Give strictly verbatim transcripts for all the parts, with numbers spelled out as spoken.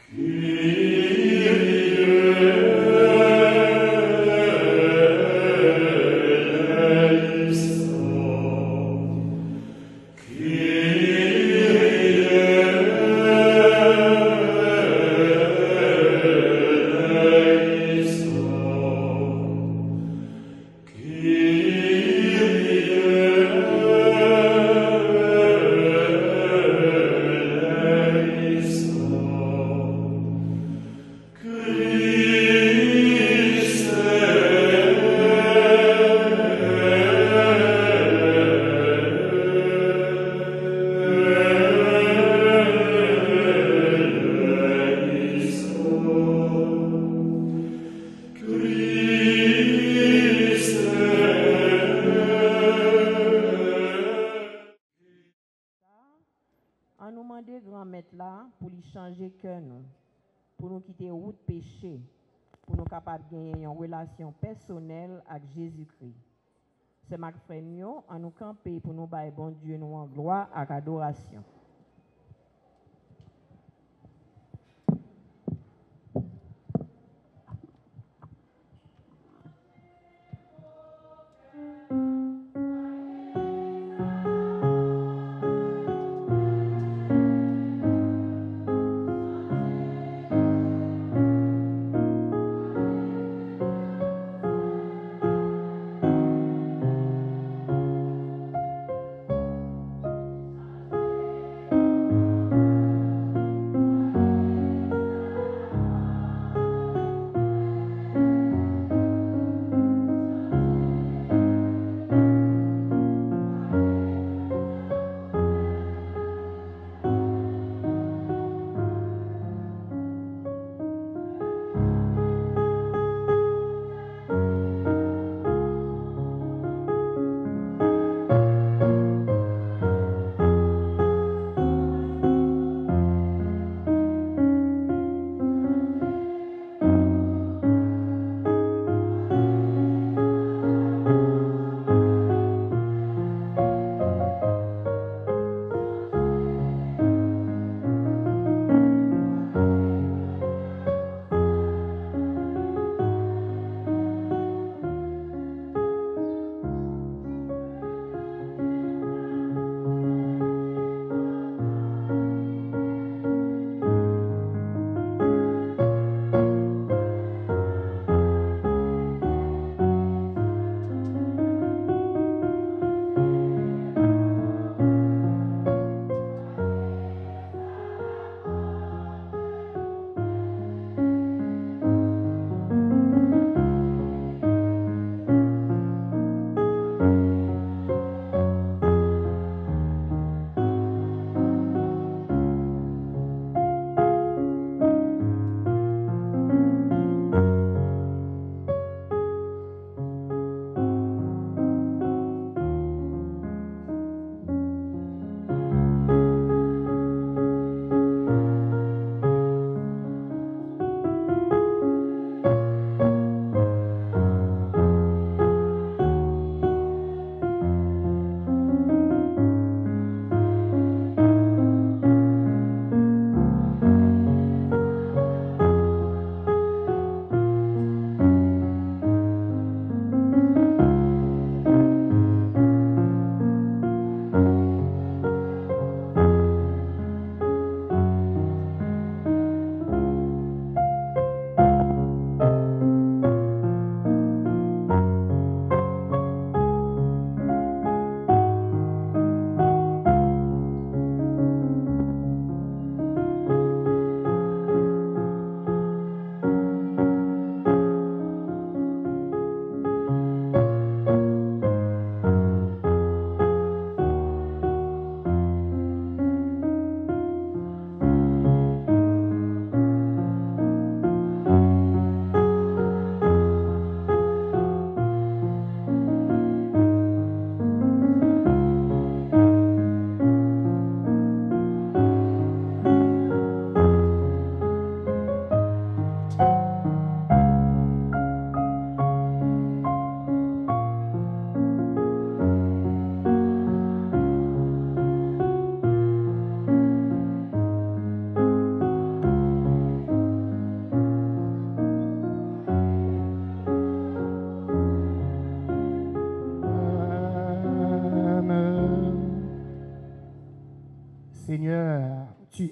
On nous demande grand maître là pour lui changer cœur nous, pour nous quitter route péché, pour nous capables de gagner une relation personnelle avec Jésus-Christ. C'est Marc Frémio, on nous camper pour nous bailler bon Dieu nous en gloire et adoration.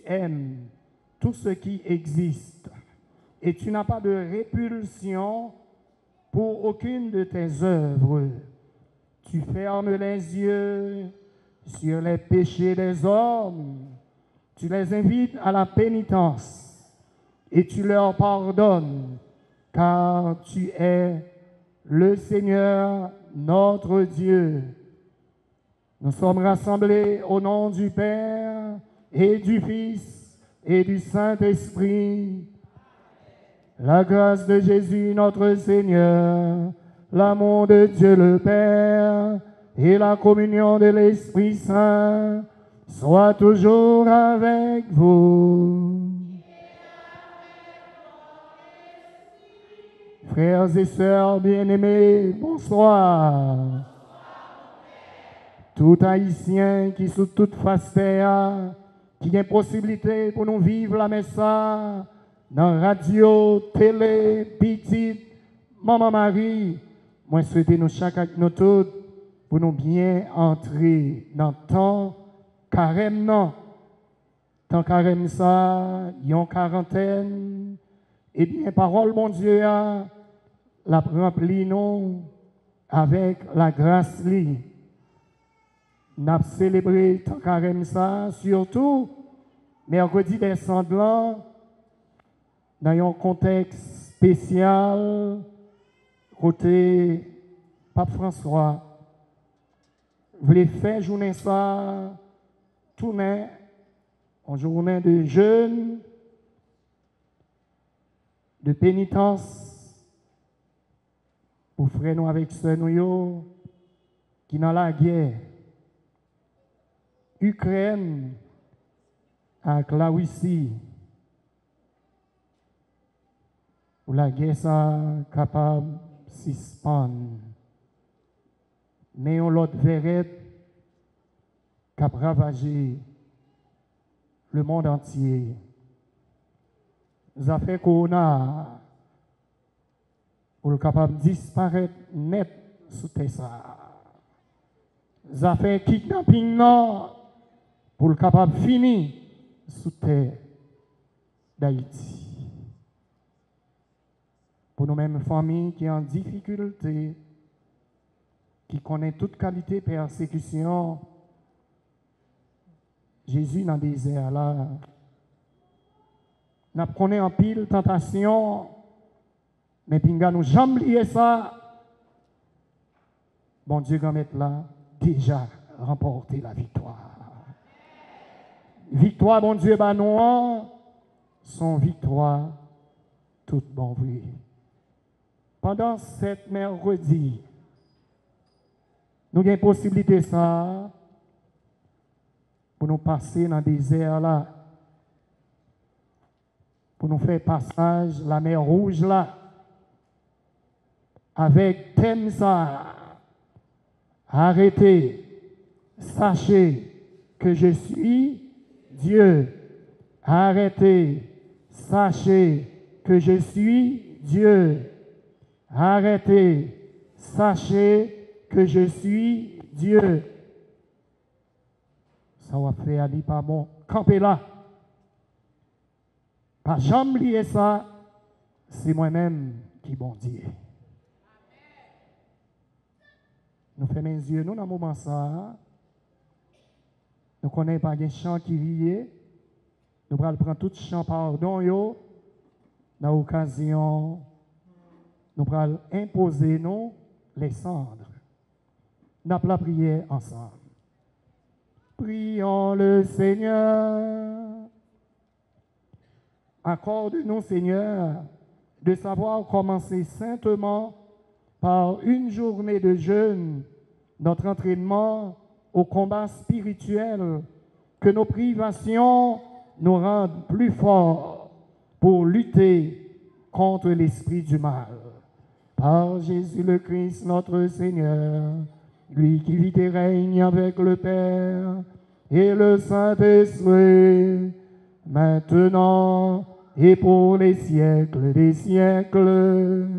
aimes tout ce qui existe et tu n'as pas de répulsion pour aucune de tes œuvres. Tu fermes les yeux sur les péchés des hommes, tu les invites à la pénitence et tu leur pardonnes, car tu es le Seigneur notre Dieu. Nous sommes rassemblés au nom du Père et du Fils et du Saint-Esprit. La grâce de Jésus notre Seigneur, l'amour de Dieu le Père et la communion de l'Esprit Saint soient toujours avec vous. Frères et sœurs bien-aimés, bonsoir. Tout Haïtien qui sous toute face terre, qui a possibilité pour nous vivre la messe dans radio, télé, petite, Maman Marie, moi souhaite nous chaque avec nous toutes pour nous bien entrer dans le temps carême non. Tant carême ça, yon quarantaine, et bien parole mon Dieu a la rempli nous avec la grâce li. N'a célébré tant carême ça, surtout mercredi des Sanglant dans un contexte spécial côté Pape François voulait faire journée ça tourner en journée de jeûne, de pénitence pour frères nous avec ceux nous qui dans la guerre Ukraine avec la Russie où la guerre ça capable de suspendre mais on l'autre verrette qui a ravagé le monde entier. Ça fait qu'on a pour le capable de disparaître net sous ça. Ça fait kidnapping non pour le capable de finir sous terre d'Haïti. Pour nous-mêmes familles qui sont en difficulté, qui connaissent toute qualité de persécution, Jésus dans le désert là, nous connaissons en pile tentation, mais pinga nous jamais oublié ça. Bon Dieu, quand mettre là, déjà remporté la victoire. Victoire, bon Dieu, bah nous, son victoire, toute bon vrai. Pendant cette mercredi, nous avons une possibilité ça pour nous passer dans le désert là, pour nous faire passage la mer Rouge là, avec thème ça, arrêtez, sachez que je suis Dieu. Arrêtez, sachez que je suis Dieu. Arrêtez, sachez que je suis Dieu. Ça va faire aller pas bon. Campez là. Pas jamais oublier ça. C'est moi-même qui bon Dieu. Nous fermons les yeux, nous, dans le moment ça. Nous ne connaissons pas des chants qui vient. Nous allons prendre tout chant pardon, yo. Dans l'occasion, nous allons imposer nous les cendres. Nous allons la prière ensemble. Prions le Seigneur. Accorde-nous, Seigneur, de savoir commencer saintement par une journée de jeûne, notre entraînement au combat spirituel, que nos privations nous rendent plus forts pour lutter contre l'esprit du mal. Par Jésus le Christ, notre Seigneur, lui qui vit et règne avec le Père et le Saint-Esprit, maintenant et pour les siècles des siècles.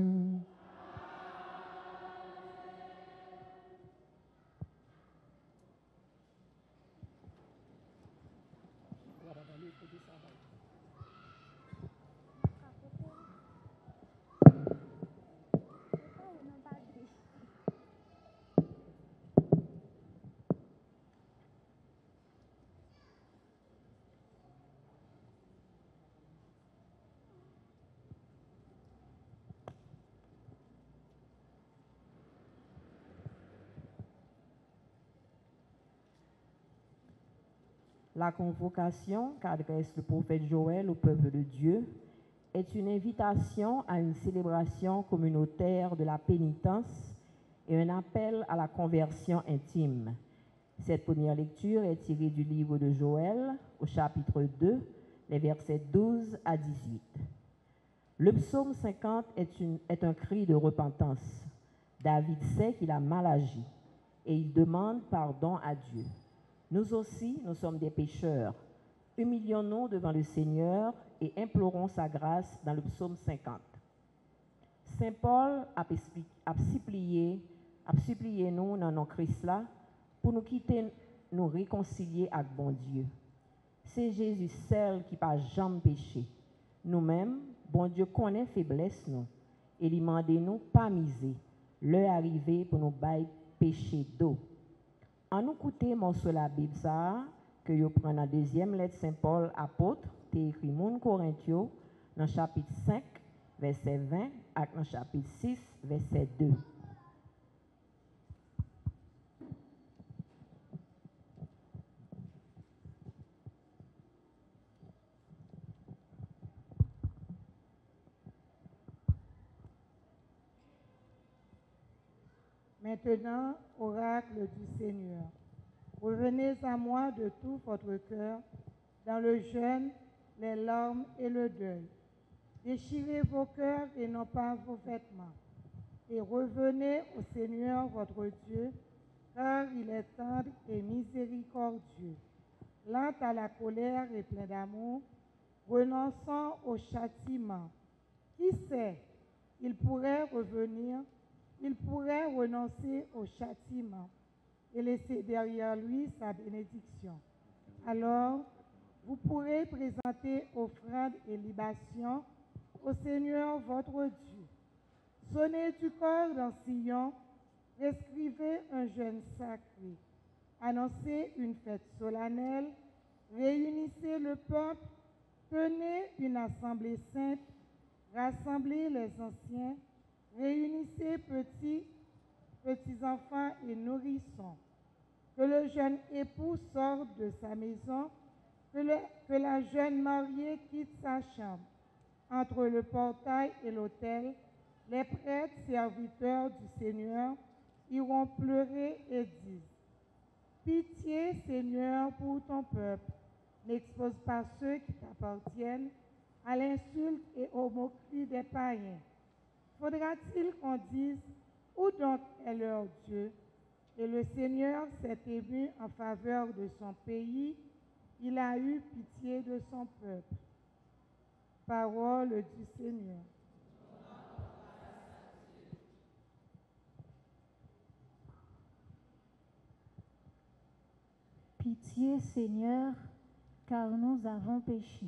La convocation qu'adresse le prophète Joël au peuple de Dieu est une invitation à une célébration communautaire de la pénitence et un appel à la conversion intime. Cette première lecture est tirée du livre de Joël, au chapitre deux, les versets douze à dix-huit. Le psaume cinquante est, une, est un cri de repentance. David sait qu'il a mal agi et il demande pardon à Dieu. Nous aussi, nous sommes des pécheurs. Humilions-nous devant le Seigneur et implorons sa grâce dans le psaume cinquante. Saint Paul a, a supplié, a supplié nous dans nos Christ là pour nous quitter, nous réconcilier avec bon Dieu. C'est Jésus seul qui n'a jamais péché. Nous-mêmes, bon Dieu connaît faiblesse nous et il demande nous pas miser. L'heure arrivée pour nous bailler péché d'eau. En nous écouter morceau la Bible ça que yo prend dans deuxième lettre Saint Paul apôtre, t'es écrit mon Corinthiens dans chapitre cinq verset vingt et dans chapitre six verset deux. Maintenant, oracle du Seigneur, revenez à moi de tout votre cœur, dans le jeûne, les larmes et le deuil. Déchirez vos cœurs et non pas vos vêtements, et revenez au Seigneur votre Dieu, car il est tendre et miséricordieux, lent à la colère et plein d'amour, renonçant au châtiment. Qui sait, il pourrait revenir, il pourrait renoncer au châtiment et laisser derrière lui sa bénédiction. Alors, vous pourrez présenter offrandes et libations au Seigneur votre Dieu. Sonnez du corps dans Sion, prescrivez un jeûne sacré, annoncez une fête solennelle, réunissez le peuple, tenez une assemblée sainte, rassemblez les anciens, réunissez petits, petits-enfants et nourrissons. Que le jeune époux sorte de sa maison, que, le, que la jeune mariée quitte sa chambre. Entre le portail et l'autel, les prêtres serviteurs du Seigneur iront pleurer et disent: Pitié, Seigneur, pour ton peuple. N'expose pas ceux qui t'appartiennent à l'insulte et aux moqueries des païens. Faudra-t-il qu'on dise: où donc est leur Dieu? Et le Seigneur s'est ému en faveur de son pays, il a eu pitié de son peuple. Parole du Seigneur. Pitié, Seigneur, car nous avons péché.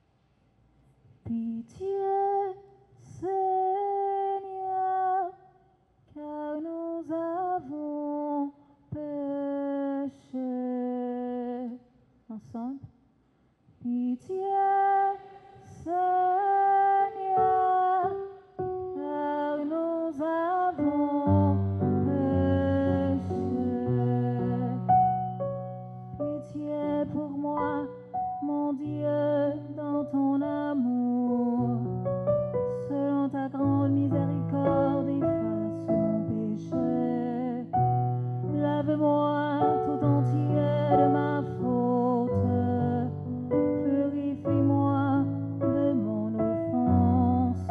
Pitié, Seigneur, car nous avons péché. Ensemble. Pitié, Seigneur, car nous avons péché. Pitié pour moi, mon Dieu, dans ton amour. Selon ta grande miséricorde, efface mon péché. Lave-moi tout entier de ma faute. Purifie-moi de mon offense.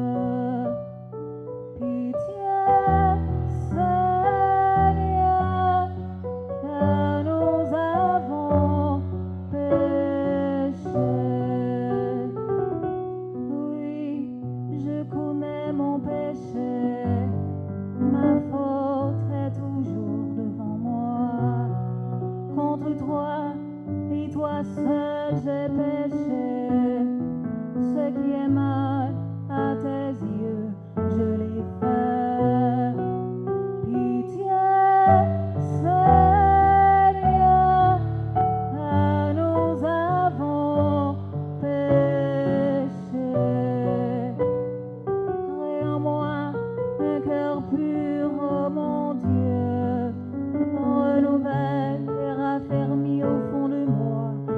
Pitié, Seigneur, car nous avons péché. Oui, je connais mon péché, ma faute est toujours devant moi. Contre toi et toi seul j'ai péché. Ce qui est mal à tes yeux, je l'ai fait. Pitié, Seigneur, car nous avons péché. Crée en moi un cœur pur, oh mon Dieu. Renouvelle et raffermis au fond de moi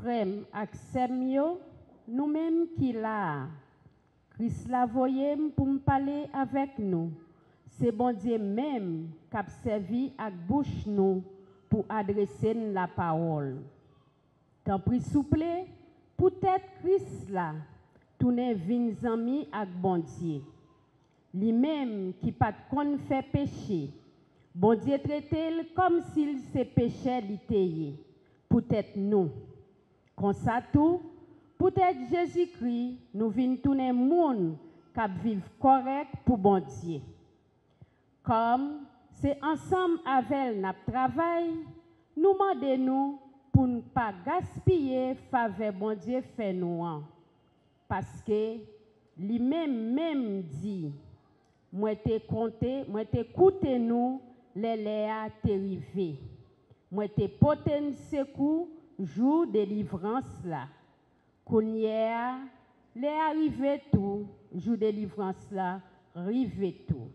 frères ak sèm yo, nous-mêmes qui là, Christ la voyé pour me parler avec nous. C'est bon Dieu même qui a servi ak bouche nous pour adresser la parole. Tant pis souple, peut-être Christ là, tourner vins amis ak bon Dieu. Lui-même qui pas qu'on fait péché, bon Dieu traite comme s'il se péchait l'ité. Peut-être nous. Comme ça tout, peut-être Jésus-Christ nous vient tourner monde qui vivent correct pour bon Dieu. Comme c'est ensemble avec notre travail, nous demandons pour ne pas gaspiller faveur bon Dieu fait nous. Parce que lui-même même dit, moi t'ai compté, moi t'ai coûté nous les léa t'est moi t'ai porté secours jour de délivrance là. Kounyea, les arrivé tout, jour de délivrance là, arrivé tout.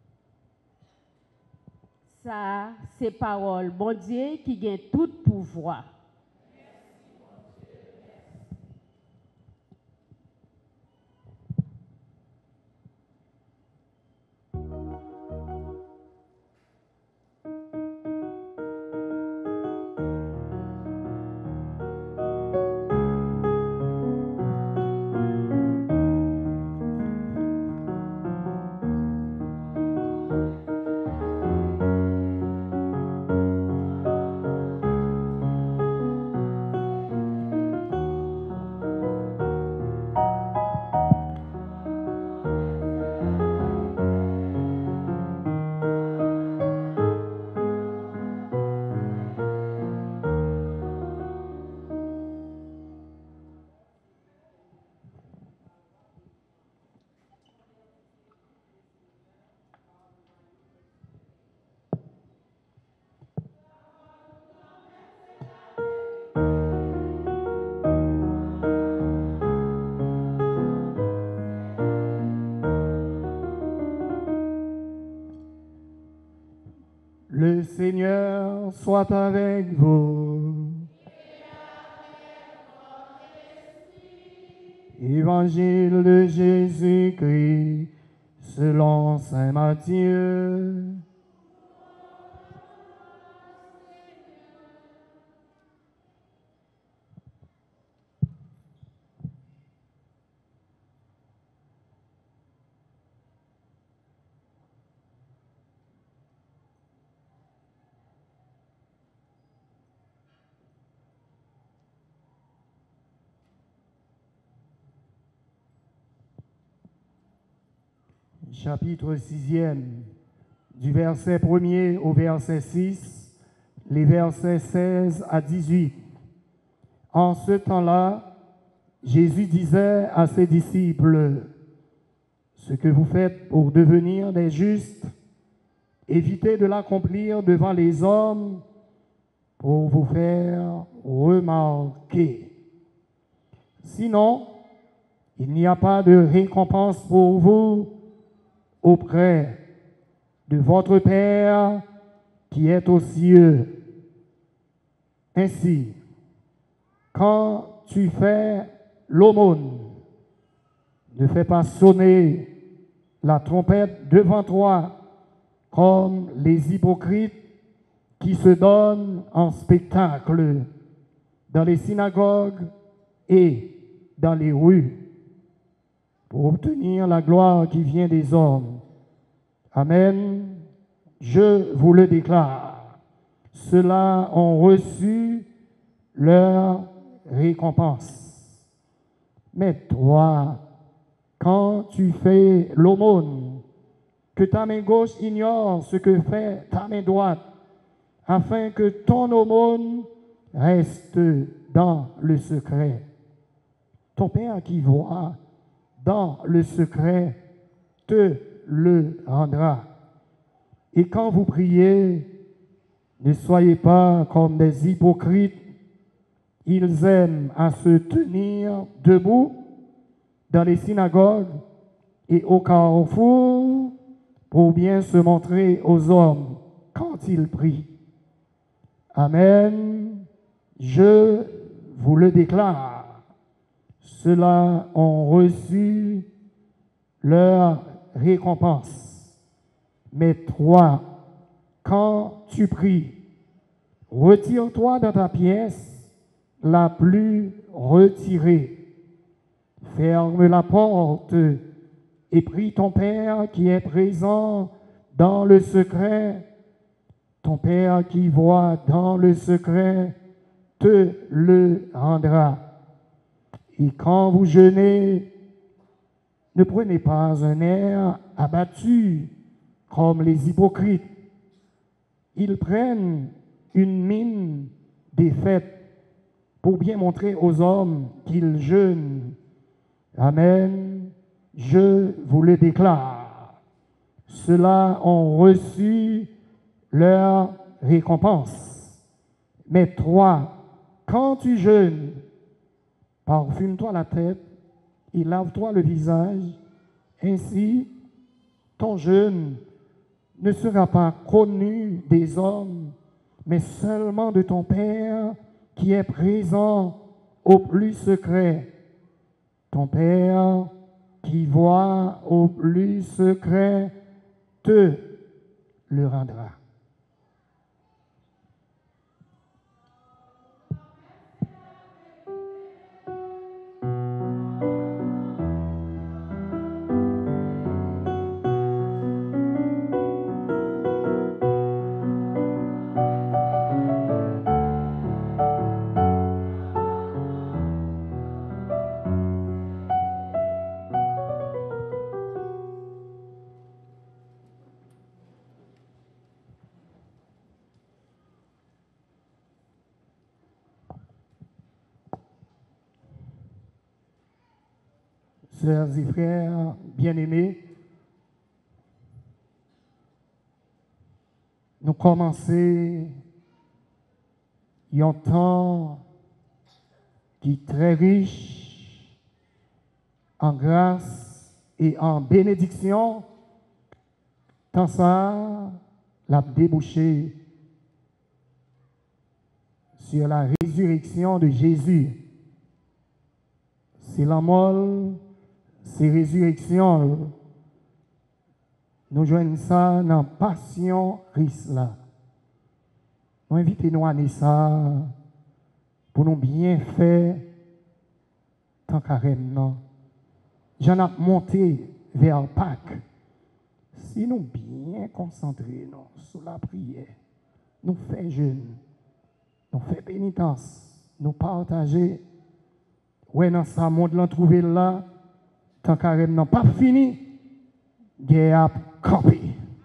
Ça, c'est parole, bon Dieu qui gagne tout pouvoir. Le Seigneur soit avec vous. Évangile de Jésus-Christ selon saint Matthieu. Chapitre sixième, du verset premier au verset six, les versets seize à dix-huit. En ce temps-là, Jésus disait à ses disciples, « Ce que vous faites pour devenir des justes, évitez de l'accomplir devant les hommes pour vous faire remarquer. Sinon, il n'y a pas de récompense pour vous auprès de votre Père qui est aux cieux. Ainsi, quand tu fais l'aumône, ne fais pas sonner la trompette devant toi comme les hypocrites qui se donnent en spectacle dans les synagogues et dans les rues pour obtenir la gloire qui vient des hommes. Amen. Je vous le déclare, ceux-là ont reçu leur récompense. Mais toi, quand tu fais l'aumône, que ta main gauche ignore ce que fait ta main droite, afin que ton aumône reste dans le secret. Ton Père qui voit dans le secret te le rendra. Et quand vous priez, ne soyez pas comme des hypocrites. Ils aiment à se tenir debout dans les synagogues et au carrefour pour bien se montrer aux hommes quand ils prient. Amen. Je vous le déclare. Ceux-là ont reçu leur récompense. Mais toi, quand tu pries, retire-toi dans ta pièce la plus retirée. Ferme la porte et prie ton Père qui est présent dans le secret. Ton Père qui voit dans le secret te le rendra. Et quand vous jeûnez, ne prenez pas un air abattu comme les hypocrites. Ils prennent une mine défaite pour bien montrer aux hommes qu'ils jeûnent. Amen. Je vous le déclare. Ceux-là ont reçu leur récompense. Mais toi, quand tu jeûnes, parfume-toi la tête et lave-toi le visage. Ainsi, ton jeûne ne sera pas connu des hommes, mais seulement de ton Père qui est présent au plus secret. Ton Père qui voit au plus secret te le rendra. Sœurs et frères bien-aimés, nous commençons un temps qui est très riche en grâce et en bénédiction. Tant ça l'a débouché sur la résurrection de Jésus. C'est la mort, c'est résurrection. Nous joignons ça dans la passion Christ là. Nous invitons-nous à ça pour nous bien faire tant carrément. J'en ai monté vers Pâques. Si nous bien concentrés nous, sur la prière, nous faisons jeûne, nous faisons pénitence, nous partager. Ouais, dans ce monde-là, trouver là, tant carrément pas fini, guerre a campé.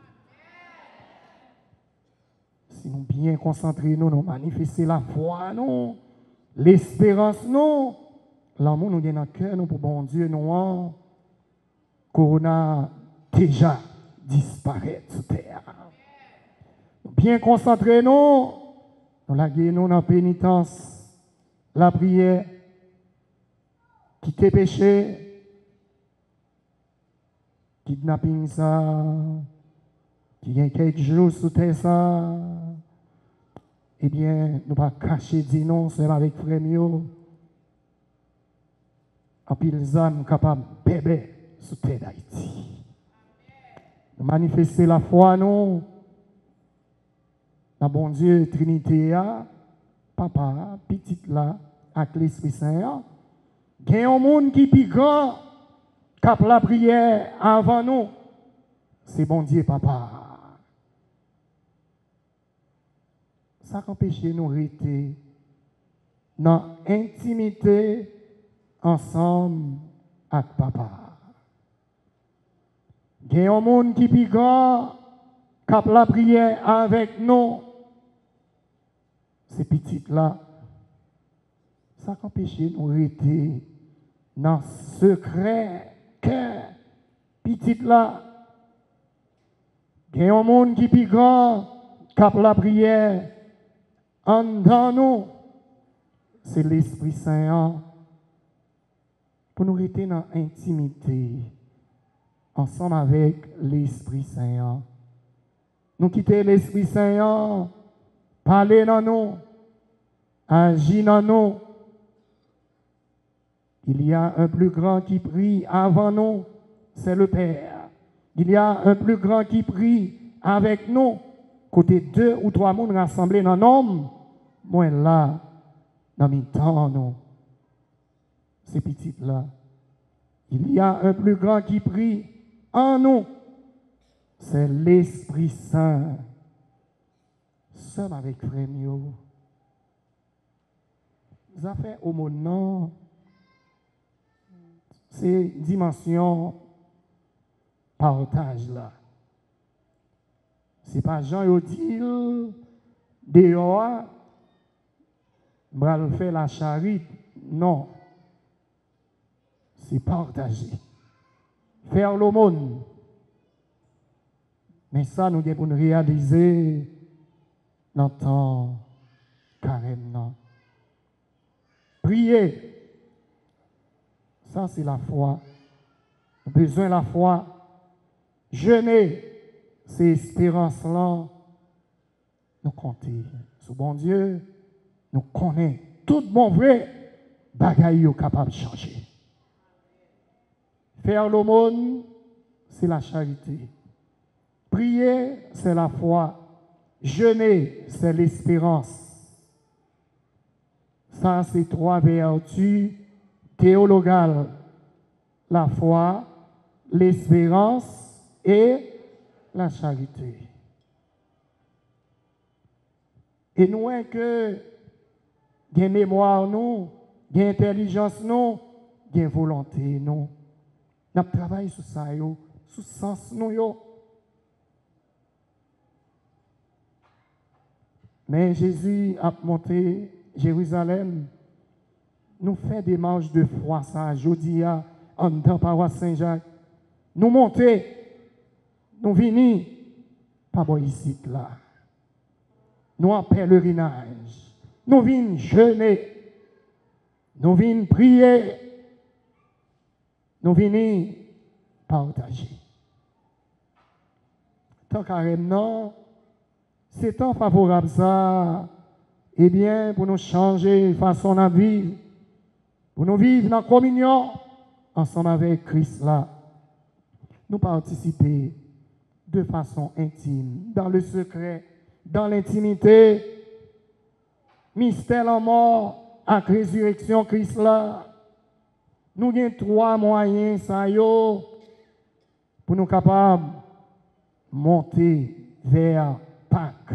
Si nous bien concentrés, nous, nous manifester la foi, nous, l'espérance, nous, l'amour nous vient dans le cœur, nous, pour bon Dieu, nous, Corona déjà disparaître sur terre. Nous bien concentrés, nous, nous la nous dans la pénitence, la prière, quitter péché, kidnapping ça, qui y a quelques jours sous terre ça, eh bien, nous pas cacher dire non, c'est avec frère Mio. En pile zam capable bébé sous terre d'Haïti. Nous manifester la foi, nous, la bon Dieu, Trinité, papa, petite là, avec l'Esprit Saint, il y a un monde qui est plus grand, cap la prière avant nous, c'est bon Dieu, papa. Ça empêche nous de rester dans l'intimité ensemble avec papa. Il y a un monde qui est plus grand, cap la prière avec nous, c'est petit là. Ça empêche nous de rester dans secret cœur petit là. Il y a un monde qui est plus grand, cap la prière en dans nous, c'est l'Esprit Saint pour nous rester dans l'intimité ensemble avec l'Esprit Saint. Nous quitter l'Esprit Saint, parler dans nous, agir dans nous, Il y a un plus grand qui prie avant nous, c'est le Père. Il y a un plus grand qui prie avec nous. Côté deux ou trois mondes rassemblés dans l'homme, moi là, dans mes temps, nous, ces petites là. Il y a un plus grand qui prie en nous, c'est l'Esprit Saint. Seul avec frère Mio. Vous avez fait au moment, ces dimensions partage là. C'est pas Jean Odile dehors, bral fait la charité. Non. C'est partager. Faire l'aumône. Mais ça, nous devons nous réaliser dans le temps carrément. Prier. Ça, c'est la foi. Nous avons besoin de la foi. Jeûner. C'est espérance-là. Nous comptons sur bon Dieu. Nous connaissons tout bon vrai. Bagaille capable de changer. Faire l'aumône, c'est la charité. Prier, c'est la foi. Jeûner, c'est l'espérance. Ça, c'est trois vertus théologales. La foi, l'espérance et la charité. Et nous, que gain mémoire, nous, gain intelligence, nous, gain volonté, nous. Nous travaillons sur ça, yo, sur sens, nous, yo. Mais Jésus a monté Jérusalem, nous fait des marches de foi, ça, jeudi, en dans paroisse Saint-Jacques. Nous monter, nous venons, pas bon ici, là. Nous en pèlerinage. Nous venons jeûner. Nous venons prier. Nous venons partager. Tant carrément, c'est temps favorable ça, eh bien, pour nous changer façon de vivre, pour nous vivre dans la communion ensemble avec Christ là, nous participer de façon intime, dans le secret, dans l'intimité, mystère en mort, à résurrection Christ là. Nous avons trois moyens ça yo, pour nous capables de monter vers Pâques.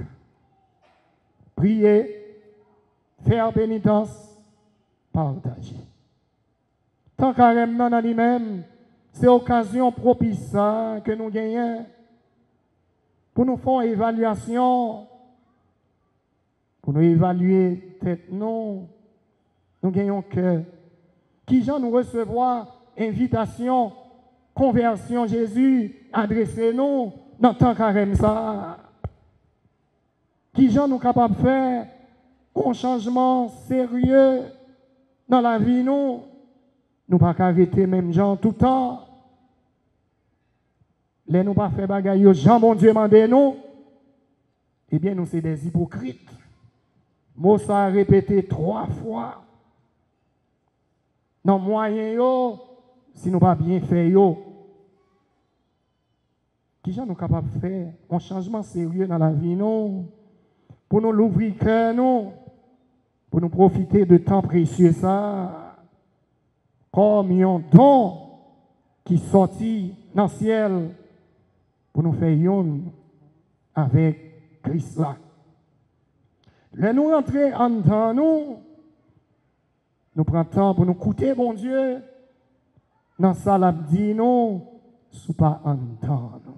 Prier, faire pénitence, partager. Tant carrément dans lui-même, c'est occasion propice que nous gagnons pour nous faire une évaluation, pour nous évaluer tête nous, nous gagnons que qui j'en nous recevoir invitation, conversion Jésus, adressez-nous dans tant carême ça. Qui j'en nous capable de faire un changement sérieux dans la vie nous, nous pas arrêter même gens tout le temps. Les nous pas faire bagaille, Jean bon Dieu mandé nous. Eh bien nous c'est des hypocrites. Mot ça a répété trois fois. Non moyen yo, si nous pas bien fait yo. Qui j'en nous capable de faire un changement sérieux dans la vie nous, pour nous l'ouvrir cœur nous, pour nous profiter de temps précieux ça, comme un don qui sortit dans le ciel pour nous faire yon avec Christ là. Là nous rentrer en dedans nous, nous prenons temps pour nous écouter bon Dieu, dans ça l'a dit nous, sous pas en dedans nous.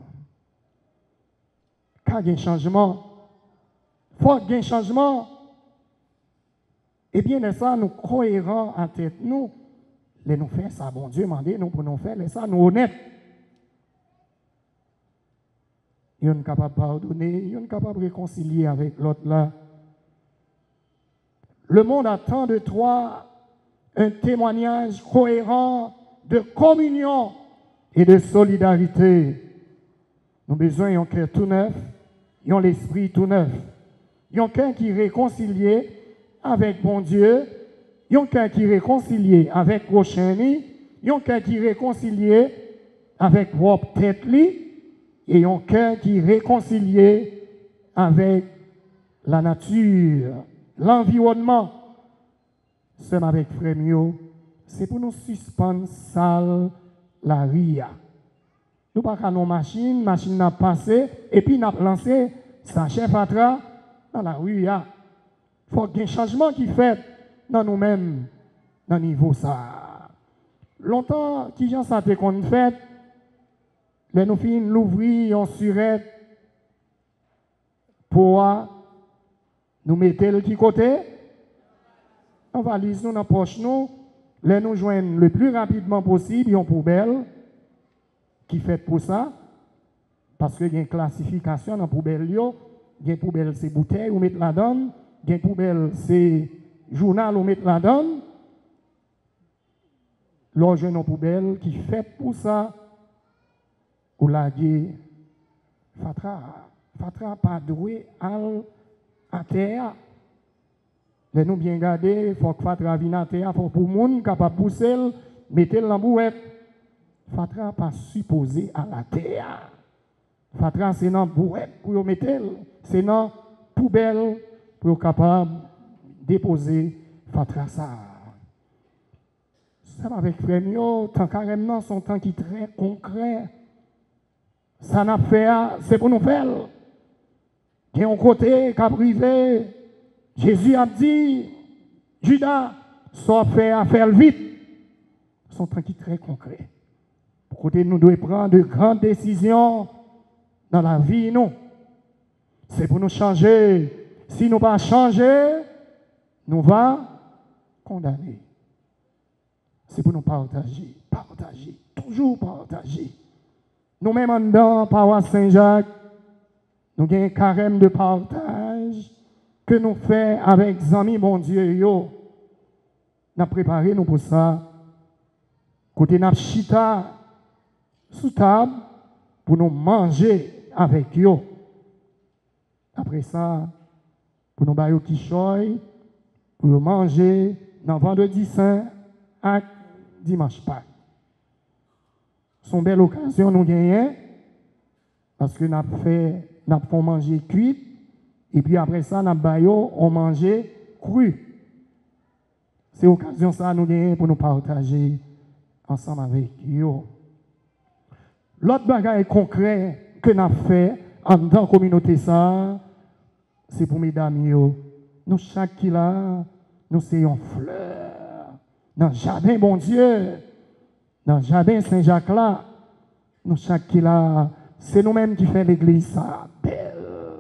Quand il y a un changement, faut qu'il y ait un changement. Eh bien, de ça, nous cohérents en tête, nous, les nous faire ça, bon Dieu, mandez nous pour nous faire, les ça, nous honnêtes. Ils sont capables de pardonner, ils sont capables de réconcilier avec l'autre là. Le monde attend de toi un témoignage cohérent de communion et de solidarité. Nous avons besoin d'un cœur tout neuf, d'un l'esprit tout neuf. Un cœur qui est réconcilié avec bon Dieu un cœur qui est réconcilié avec prochain, un cœur qui est réconcilié avec votre tête, et un cœur qui est réconcilié avec la nature, l'environnement. C'est avec frère Mio, c'est pour nous suspendre sale la ria. Nous pas qu'à nos machines, machine n'a passé, et puis n'a lancé sa chef Fatra dans la rue. Il faut qu'il y ait un changement qui fait dans nous-mêmes, dans le niveau ça. Longtemps, qui j'en sais qu'on fait, les nous finissons l'ouvrir en surette pour nous mettre le petit côté, en valise nous dans la poche nous, les nous joindre le plus rapidement possible en poubelle qui fait pour ça, parce qu'il y a une classification dans la poubelle, il y a une poubelle c'est bouteille ou mettre la donne, il y a une poubelle c'est journal ou mettre la donne. L'orge dans poubelle qui fait pour ça, ou la gué, Fatra, Fatra pas doué à terre. Les nous bien garder, il faut que Fatra vienne à terre, il faut pour le monde capable de pousser, mettre dans la bouette. Fatra pas supposé à la terre. Fatra c'est dans la bouette pour mettre, c'est dans la poubelle pour capable de déposer Fatra ça. Ça va avec frère Mio, tant carrément son temps qui est très concret. Ça n'a fait, c'est pour nous faire. Il y a un côté qui a privé. Jésus a dit, Judas, soit fait à faire vite. Son temps qui est très concret. Pour côté nous devons prendre de grandes décisions dans la vie, nous. C'est pour nous changer. Si nous ne pas changer, nous va condamner. C'est pour nous partager, partager, toujours partager. Nous-mêmes en dedans, paroisse Saint-Jacques, nous avons un carême de partage que nous faisons avec les amis, mon Dieu, yo. Nous avons préparé nous pour ça. Côté nous chita sous table pour nous manger avec eux. Après ça, pour nous bailler qui choy, pour nous manger dans vendredi saint à dimanche Pâques. C'est une belle occasion nous gagnons parce que nous avons fait, nous avons mangé cuit et puis après ça, nous avons on mangé cru. C'est l'occasion ça nous gagnons pour nous partager ensemble avec eux. L'autre bagage concret que nous avons fait en dans la communauté ça, c'est pour mesdames yo. Nous chaque qui là, nous sommes fleurs dans le jardin bon Dieu. Dans le jardin Saint-Jacques là, nous chaque qui là, c'est nous-mêmes qui fait l'église ça belle.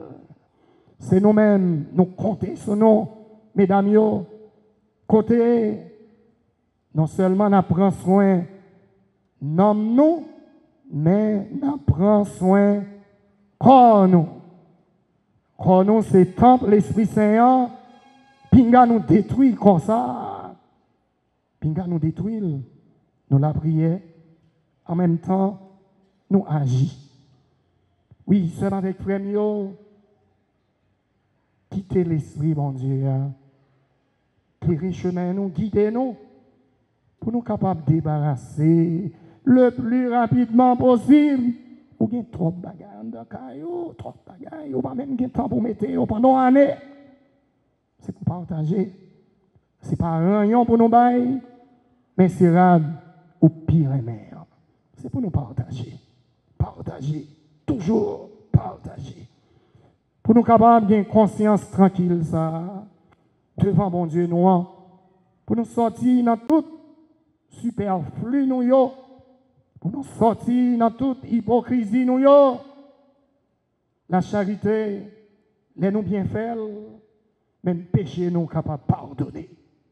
C'est nous-mêmes, nous comptons sur nous, mesdames yo, côté, non seulement nous prenons soin de nous, mais nous prenons soin de nous. Quand nous, c'est temple, l'Esprit Saint, Pinga nous détruit comme ça. Pinga nous détruit. Nous la prière, en même temps, nous agissons. Oui, c'est avec frère Mio, quittez l'esprit, mon Dieu. Clairez chemin, nous, guidez-nous, pour nous capables de débarrasser le plus rapidement possible. Ou bien trop de bagages dans le caillou, trop de bagages, ou pas même de temps pour mettre pendant une année. C'est pour partager. Ce n'est pas rien pour nous bailler, mais c'est rare. Ou pire mère. C'est pour nous partager. Partager. Toujours partager. Pour nous capables d'une conscience tranquille, ça, devant bon Dieu nous. Pour nous sortir dans tout superflu nous yo. Pour nous sortir dans toute hypocrisie nous yo. La charité, les nous bien faire, même péché nous capables de pardonner.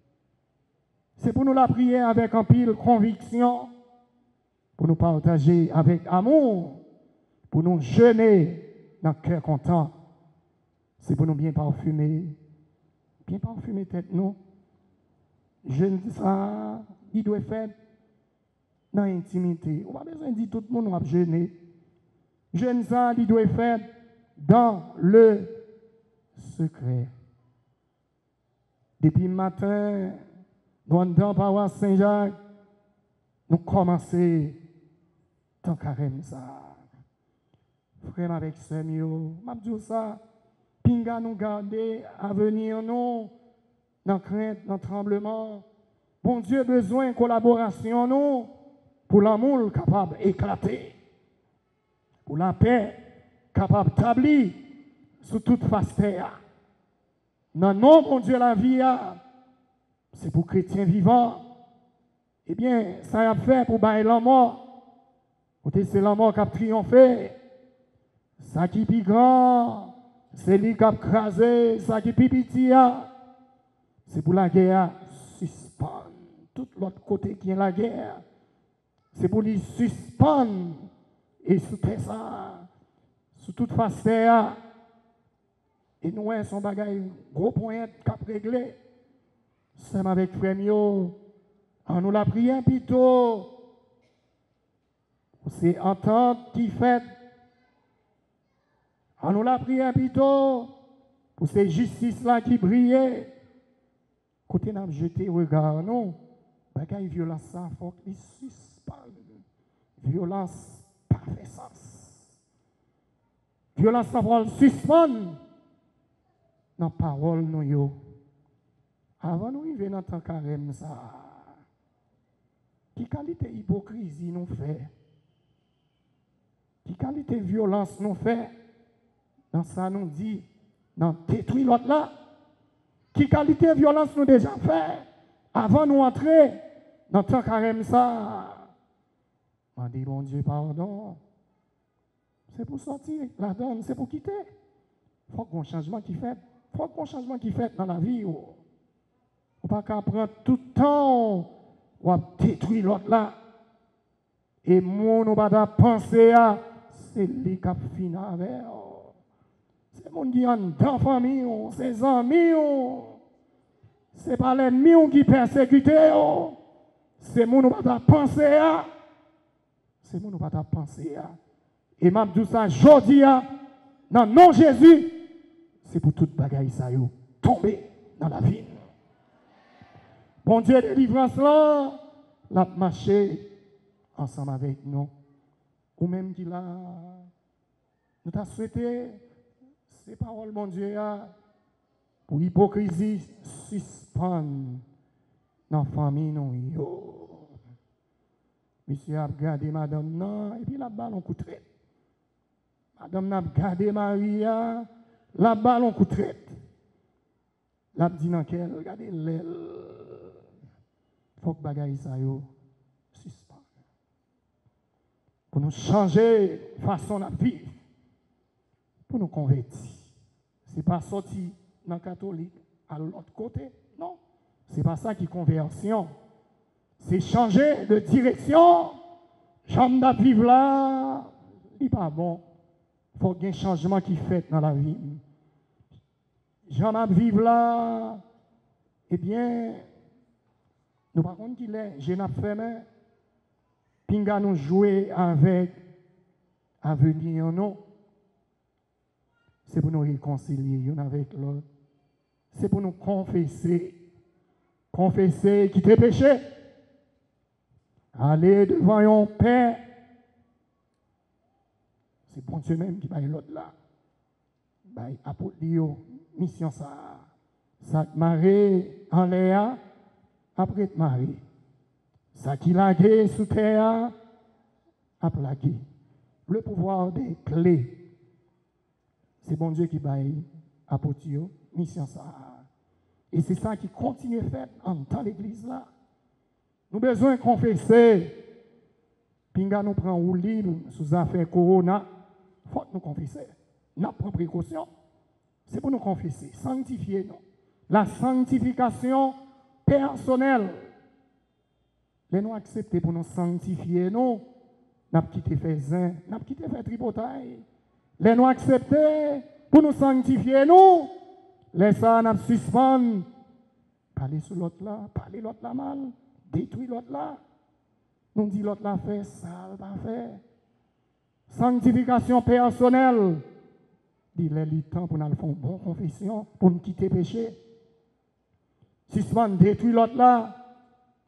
C'est pour nous la prier avec un pile conviction, pour nous partager avec amour, pour nous jeûner dans le cœur content. C'est pour nous bien parfumer, bien parfumer tête nous. Jeûne ça, il doit faire dans l'intimité. On n'a pas besoin de dire tout le monde va jeûner. Jeûne ça, il doit faire dans le secret. Depuis le matin, Nous, dans paroisse Saint-Jacques, nous commençons tant carême ça. Frère avec Seigneur, m'a dit ça, pinga nous garder à venir nous, dans crainte, dans tremblement. Bon Dieu, besoin de collaboration nous, pour l'amour capable d'éclater, pour la paix capable d'établir sur toute face terre. Non, non, mon Dieu, la vie, c'est pour chrétiens vivants. Eh bien, ça a fait pour bailler la mort. C'est la mort qui a triomphé. Ça qui est plus grand, c'est lui qui a crasé. Ça qui est plus petit, c'est pour la guerre suspendre. Tout l'autre côté qui est la guerre, c'est pour lui suspendre. Et sous ça, sous toute face terre, et nous, son bagage, gros point cap réglé. C'est avec frère Mio, on nous l'a prié plutôt. C'est entente qui fait. On nous l'a prié plutôt. Pour ces justices-là qui brillaient. Côté n'a jeté regard, non. Bagage violence, ça, faut qu'il suspende. Violence, pas fait sens. Violence, ça, faut suspendre. Dans la parole, nous, yo. Avant nous arriver dans le carême, ça. Qui qualité hypocrisie nous fait? Qui qualité violence nous fait? Dans ça, nous dit, dans détruire l'autre là. Qui qualité violence nous déjà fait? Avant nous entrer dans le carême, ça. On dit, bon Dieu, pardon. C'est pour sortir la donne, c'est pour quitter. Il faut qu'on changement qui fait. Il faut qu'on changement qui fait dans la vie. Oh. On ne peut pas prendre tout le temps ou détruire l'autre là. Et mon nous pas penser à c'est lui qui a fini avec. C'est mon qui est dans la famille, ses amis. Ce n'est pas l'ennemi qui persécute. C'est mon nous pas penser à. C'est mon nous pas penser à. Et m'a dit ça aujourd'hui, dans non Jésus, c'est pour toute bagaille ça yo tomber dans la vie. Bon Dieu, délivrance là, l'a marché ensemble avec nous. Ou même qui l'a, nous t'a souhaité ces paroles, mon Dieu, pour hypocrisie suspendre dans la famille, non, yo. Monsieur a regardé madame, non, et puis la balle, on coûterait. Madame n'a regardé Maria, la balle, on coûterait. La dit dans quel, regardez l'aile. Faut que bagaille ça yo suspend. Pour nous changer façon de vivre. Pour nous convertir. Ce n'est pas sortir dans le catholique à l'autre côté. Non. Ce n'est pas ça qui est conversion. C'est changer de direction. J'aime de vivre là. Il n'est pas bon. Il faut qu'il y ait un changement qui fait dans la vie. J'aime de vivre là. Eh bien, nous par contre qu'il est, je n'ai fait mais pinga nous jouer avec avenir non. C'est pour nous réconcilier avec l'autre. C'est pour nous confesser. Confesser qui t'est péché. Aller devant un père. C'est bon Dieu même qui va l'autre là. Bah, apôtre mission ça. Ça marée en l'air. Après te marier, ça qui lagué sous terre, a plaqué. Le pouvoir des clés, c'est bon Dieu qui baille à Potio, mission ça. Et c'est ça qui continue à faire en temps l'église là. Nous avons besoin de confesser. Pinga nous prend ou libre sous affaire corona, il faut nous confesser. Nous prenons précaution. C'est pour nous confesser, sanctifier nous. La sanctification personnel. Les nous accepter pour nous sanctifier, nous, n'a pas quitté faire zin, n'a pas quitté faire tripotaille. Les nous accepter pour nous sanctifier, nous, les ça n'a suspendre. Parler sur l'autre là, parler l'autre là mal, détruire l'autre là. Nous dit l'autre là fait ça, pas fait. Sanctification personnelle. Dit les temps pour nous faire une bonne confession, pour nous quitter péché. Suspendre, détruire l'autre là,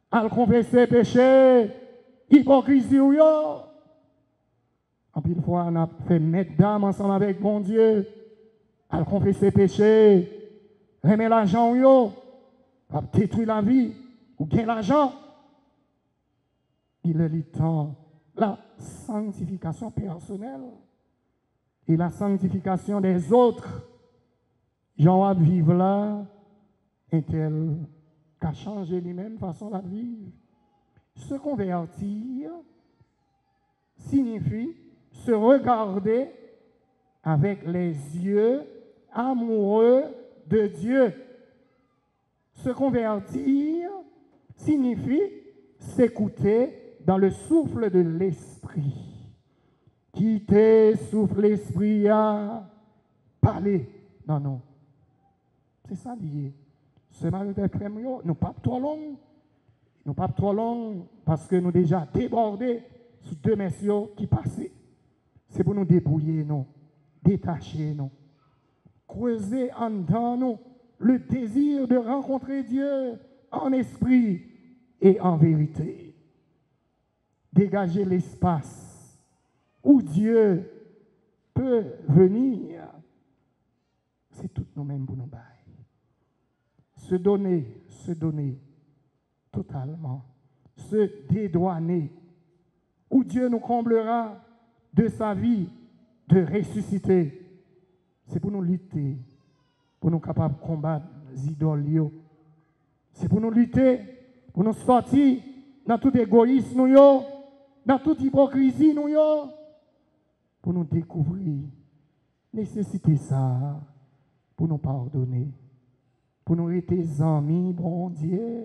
à confesser péché, hypocrisie ou yo. En pile fois, on a fait mettre d'âme ensemble avec bon Dieu, à confesser péché, remettre l'argent ou yo, à détruire la vie, ou gagner l'argent. Il est le temps, la sanctification personnelle et la sanctification des autres. Jean va vivre là, un tel qu'a changé lui-même façon de vivre. Se convertir signifie se regarder avec les yeux amoureux de Dieu. Se convertir signifie s'écouter dans le souffle de l'esprit. Quitter souffle l'esprit à parler. Non, non. C'est ça lié. Ce matin, nous pas trop long. Nous pas trop long parce que nous déjà débordés sous deux messieurs qui passaient. C'est pour nous débrouiller, nous, détacher, nous, creuser en dedans nous le désir de rencontrer Dieu en esprit et en vérité. Dégager l'espace où Dieu peut venir. C'est tout nous-mêmes pour nous bailler. Se donner, se donner totalement, se dédouaner, où Dieu nous comblera de sa vie, de ressusciter. C'est pour nous lutter, pour nous capables de combattre les idoles. C'est pour nous lutter, pour nous sortir dans tout égoïsme, nous, dans toute hypocrisie, nous, pour nous découvrir. Nécessiter ça, pour nous pardonner, pour nous être amis, bon Dieu.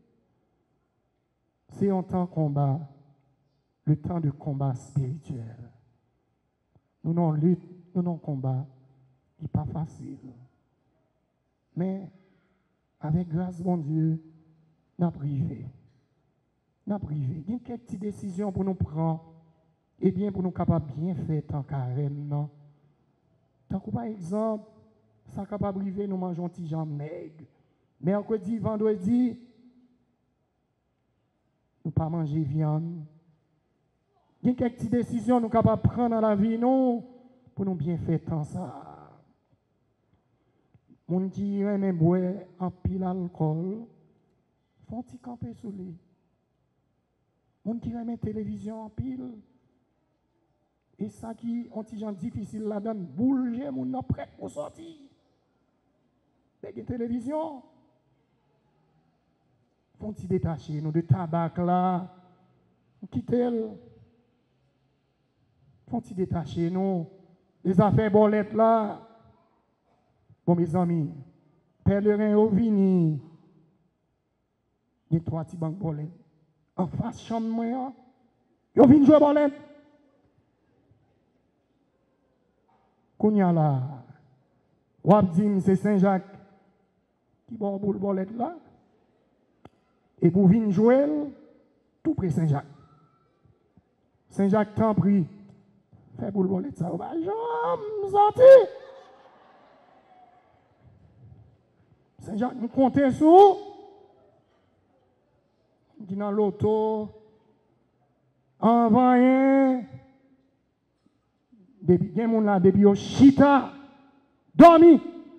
C'est un temps de combat, le temps de combat spirituel. Nous n'en lutte, nous n'en combat, qui n'est pas facile. Mais avec grâce, bon Dieu, nous avons privé. Nous avons privé. Il y a quelques petites décisions pour nous prendre, et bien pour nous capables bien faire tant carême. Tant que par exemple, sans capable privé, nous mangeons petit jambes maigres. Mercredi, vendredi, nous ne pas manger viande. Il y a quelques petites décisions nous sommes capables de prendre dans la vie, nous, pour nous bien faire tant ça. Mon qui aime boire en pile alcool, font-ils camper sous lui. Mon qui aime télévision en pile, et ça qui ont des gens difficiles là-dedans, bouger, mon n'a prêt pour sortir. Avec télévision, font-ils détacher nous de tabac là, quitter le. Font-ils détacher nous des affaires bolettes là. Bon, mes amis, pèlerin au vini, il y a trois petits banques bolettes. En face, chambre moi, ils viennent jouer bolette. Kounya là, wap dit c'est Saint-Jacques qui bon boule bolette là. Et pour venir jouer, tout près Saint-Jacques. Saint-Jacques t'en prie. Fais boule bolette ça, va jamais sortir. Saint-Jacques nous comptons sur. Qui dans l'auto, envoyé, depuis il y a mon là depuis au chita, dormi.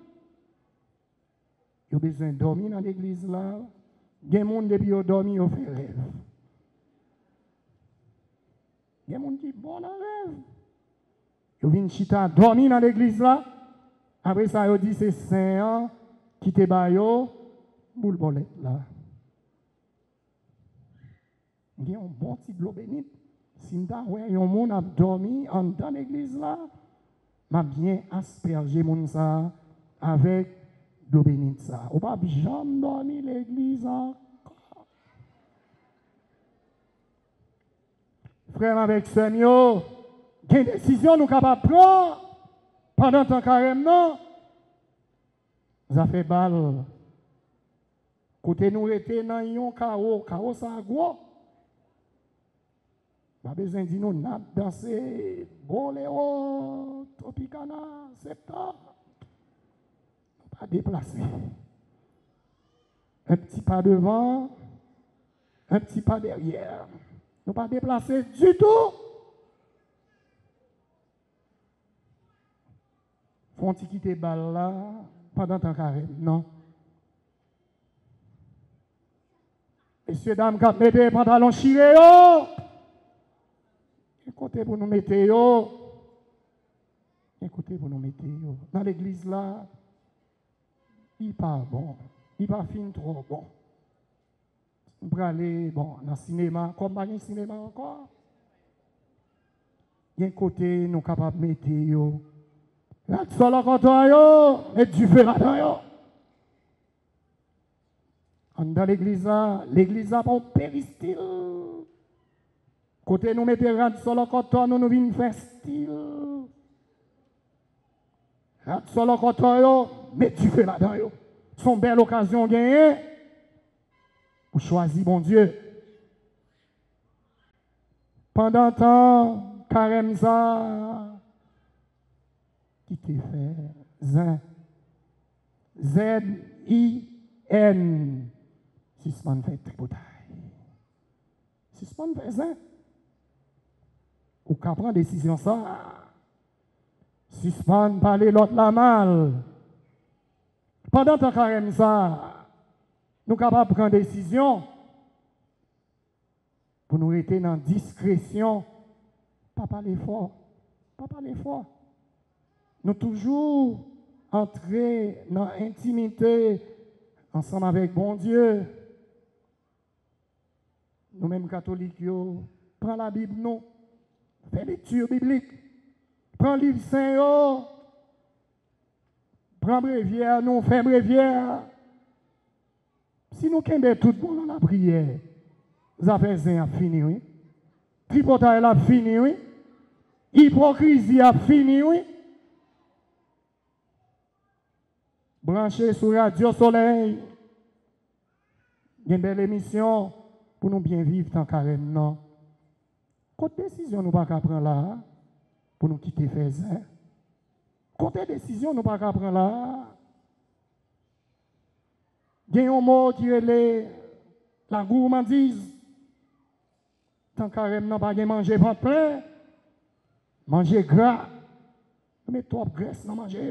Il a besoin de dormir dans l'église là. Il y a mon depuis au dormi au fait rêve. Il y a mon qui bon dans rêve. Il vient chita dormir dans l'église là. Après ça il dit c'est saint qui te bayo boule bolette là. Il y a un bon petit de l'eau bénite. Si je ouais, un monde a dormi dans l'église là, m'a bien aspergé mon ça avec de l'eau bénite ça. On va jamais dormir l'église encore. Frère avec Seigneur, il y a une décision nous capables de prendre pendant ton carême non. Ça fait balle. Côté nous était dans un chaos, chaos ça gros. Pas besoin de dire nous n'a dansé boléro tropicana septembre. Pas déplacer. Un petit pas devant, un petit pas derrière. Nous pas déplacés du tout. Font-ils quitter balle là pendant un carré? Non. Messieurs, dames, quand mettez les pantalons chirés, écoutez pour nous mettre, écoutez pour nous mettre. Dans l'église là, il n'est pas bon, il n'est pas fin trop bon. On peut aller bon, dans le cinéma, comme dans le cinéma encore. Il y a un côté, nous sommes capables de mettre. La seule encore, et du feu là-dedans. Dans l'église, l'église a pas péristyle. Côté nous mettons rad solo coton, nous nous venons faire style. Rad solo coton, mettez du feu là-dedans. C'est une belle occasion gagnée pour choisir bon Dieu. Pendant temps, carême ça, qui te fait Zin. Z I N. Suspend fait tripotaille. Suspend fait ça. Ou qu'à prendre décision ça. Suspend parler l'autre la mal. Pendant ton carême ça, nous capables de prendre décision pour nous rester dans discrétion. Pas parler fort. Pas parler fort. Nous toujours entrer dans l'intimité ensemble avec bon Dieu. Nous-mêmes catholiques, prends la Bible, nous, fais lecture biblique, prends le livre saint, prends bréviaire, nous, fais bréviaire. Si nous avons tout le monde dans la prière, vous avez zin a fini, oui. Tripotaille a fini, oui. Hypocrisie a fini, oui. Branché sur Radio Soleil, il y a une belle émission. Pour nous bien vivre tant carême, non. Côté décision, nous ne pouvons pas prendre là, pour nous quitter Faisin. Côté décision, nous ne pouvons pas prendre là. Il y a un mot qui est la gourmandise. Tant carême, non, pas manger ventre plein, manger gras. Nous mettons trop de graisse dans manger.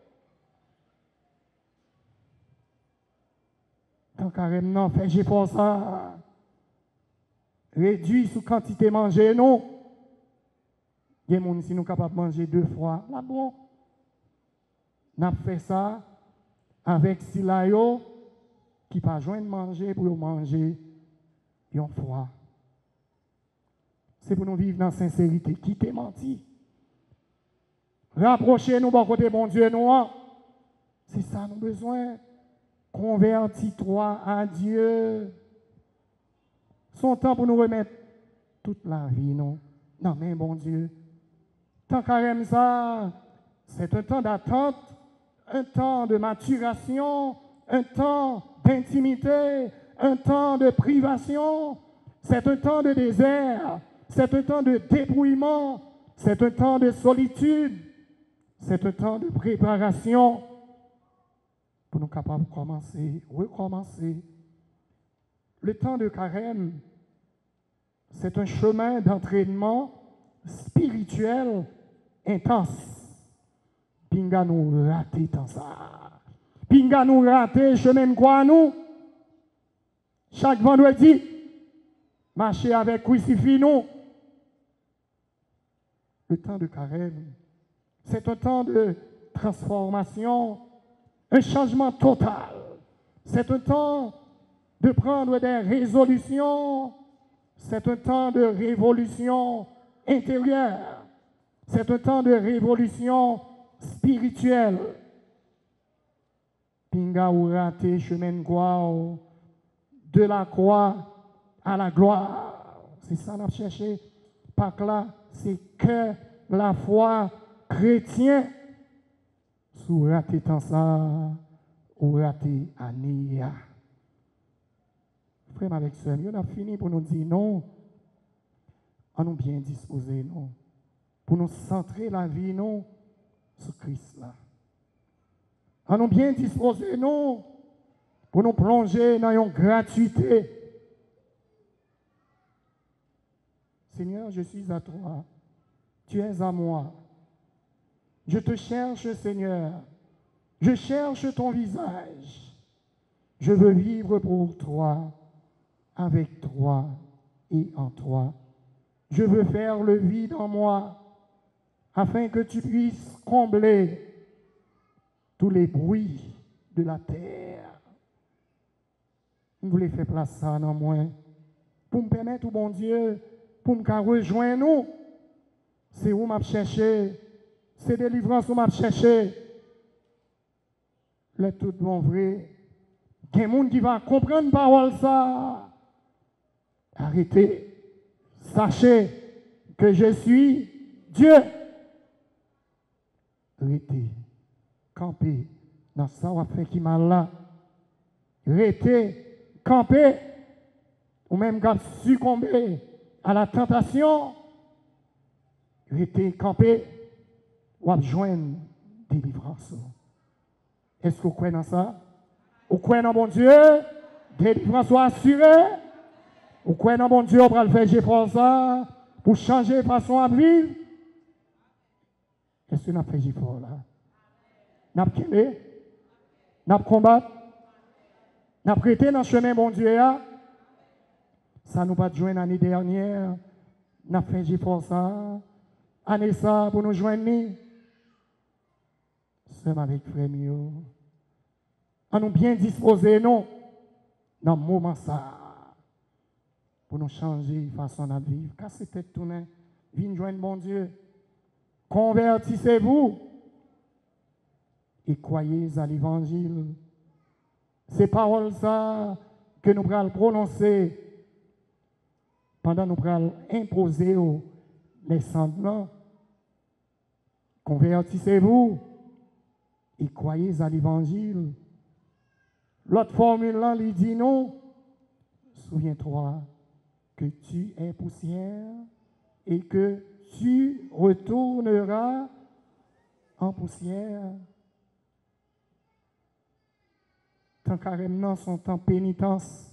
Tant carême, non, fait j'ai pour ça. Réduit sous quantité manger, non. Il y a des gens qui sont capables de manger deux fois. Là, bon. On a fait ça avec Silayo qui pas joindre manger pour manger une fois. C'est pour nous vivre dans la sincérité. Qui t'a menti? Rapprochez-nous bon côté bon Dieu, nous. C'est ça, nous besoin. Convertis-toi à Dieu. Son temps pour nous remettre toute la vie, non? Non, mais bon Dieu. Tant carême ça, c'est un temps d'attente, un temps de maturation, un temps d'intimité, un temps de privation, c'est un temps de désert, c'est un temps de débrouillement, c'est un temps de solitude, c'est un temps de préparation pour nous capables de commencer, recommencer. Le temps de carême, c'est un chemin d'entraînement spirituel intense. Pinga nous raté dans ça. Pinga nous raté chemin quoi nous? Chaque vendredi, marcher avec crucifix nous. Le temps de carême, c'est un temps de transformation, un changement total. C'est un temps de prendre des résolutions. C'est un temps de révolution intérieure. C'est un temps de révolution spirituelle. Pinga ou raté chemin quoi de la croix à la gloire. C'est ça qu'on a cherché. Par là, c'est que la foi chrétienne. Sous raté tant ça, ou raté ania. Frère avec sœur, on a fini pour nous dire non. On nous bien disposés, non. Pour nous centrer la vie, non, sur Christ là. On nous bien disposés, non. Pour nous plonger dans une gratuité. Seigneur, je suis à toi. Tu es à moi. Je te cherche, Seigneur. Je cherche ton visage. Je veux vivre pour toi, avec toi et en toi. Je veux faire le vide en moi, afin que tu puisses combler tous les bruits de la terre. Vous voulez faire place ça dans moi, pour me permettre, au bon Dieu, pour me rejoindre nous. C'est où m'a cherché, c'est délivrance où m'a cherché. Le tout bon vrai. Il y a des gens qui va comprendre parole ça. Arrêtez. Sachez que je suis Dieu. Arrêtez. Campez dans ça on fait qui mal là. Arrêtez. Campez. Ou même quand succomber à la tentation. Arrêtez. Campez. Ou joindre délivrance. Est-ce que vous croyez dans ça? Vous croyez dans mon Dieu? Délivrance soit assurée? Vous croyez dans mon Dieu? On va le faire pour ça, pour changer de façon de vivre? Est-ce que nous avons fait pour là? Nous avons quitté? Nous avons combattu? Nous avons prêté dans le chemin, mon Dieu? Ça nous pas joindre l'année dernière. Nous avons fait pour ça. Année ça pour nous joindre. Sommes avec frère Mio. On nous bien disposés, non, dans le moment ça, pour nous changer de façon de vivre. Cassez tête tournée, venez joindre mon Dieu. Convertissez-vous et croyez à l'évangile. Ces paroles ça que nous allons prononcer pendant nous allons imposer les semblants. Convertissez-vous et croyez à l'évangile. L'autre formule là, il dit non. Souviens-toi que tu es poussière et que tu retourneras en poussière. Tant carrément sont en pénitence.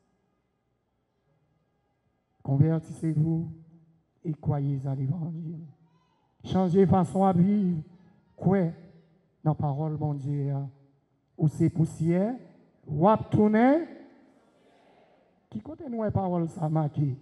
Convertissez-vous et croyez à l'évangile. Changez façon à vivre. Quoi dans la parole, mon Dieu, ou c'est poussière, ou à tourner, qui compte nous la parole, ça marqué.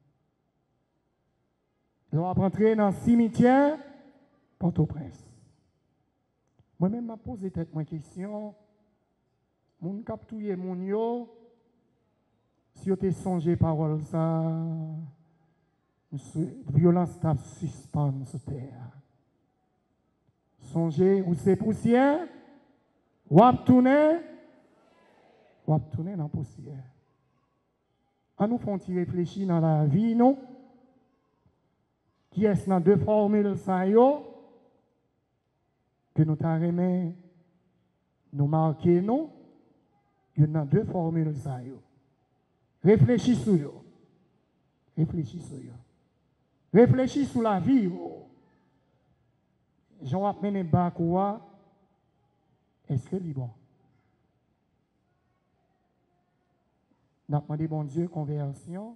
On va rentrer dans le cimetière, Port-au-Prince. Moi-même, je posé peut-être une question. Mon captouille, mon yo, si vous avez songé parole, ça, violence t'a suspend sur terre. Songez où c'est poussière, ou à tourner, ou à tourner dans la poussière. En nous font réfléchir dans la vie, non? Qui est-ce dans deux formules ça yo, que nous t'arrêtons, nous marquer, non? Il y a deux formules ça yo. Réfléchis sur yo. Réfléchis sur yo. Réfléchis sur la vie yo. Jean a mené Bakoua, est-ce que c'est bon? Nous avons demandé, bon Dieu, conversion.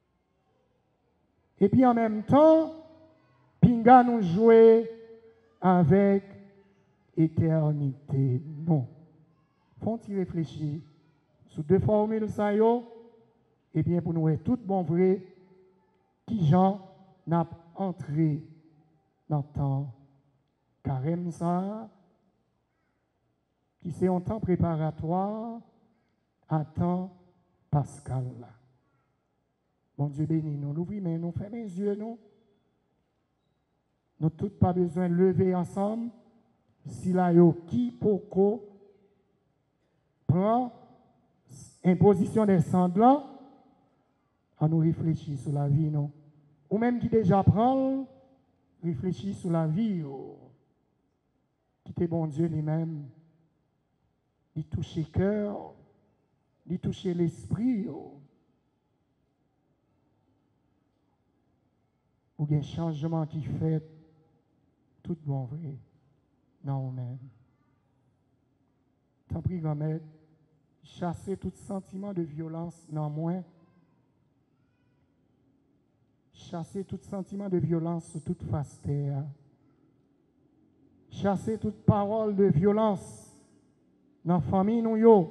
Et puis en même temps, Pinga nous jouer avec éternité. Non. Faut-il réfléchir sur deux formules, ça y est, et bien pour nous être tout bon vrai, qui Jean n'a entré dans le temps carême ça, qui c'est un temps préparatoire à temps pascal. Mon Dieu béni, nous l'ouvrons, mais nous fermons les yeux, nous. Nous tous pas besoin de lever ensemble. Si là, yo qui poko prend imposition des semblants, à nous réfléchir sur la vie, non. Ou même qui déjà prend, réfléchir sur la vie, yo. Qui était bon Dieu lui-même, il touche le cœur, il touche l'esprit. Ou il y a un changement qui fait tout bon vrai dans nous-mêmes. Tant pis, grand-mère, chasser tout sentiment de violence dans moi. chasser tout sentiment de violence sur toute face terre. Chasser toute parole de violence dans la famille nous yo.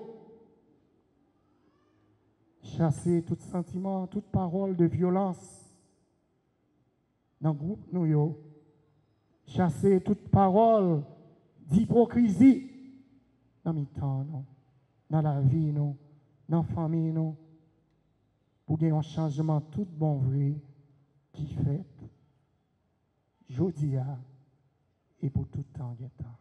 Chasser tout sentiment, toute parole de violence dans le groupe nous yo. Chasser toute parole d'hypocrisie dans le temps, dans la vie, nous, dans la famille, nous, pour qu'il y ait un changement tout bon vrai qui fait, jeudi et pour tout temps et temps.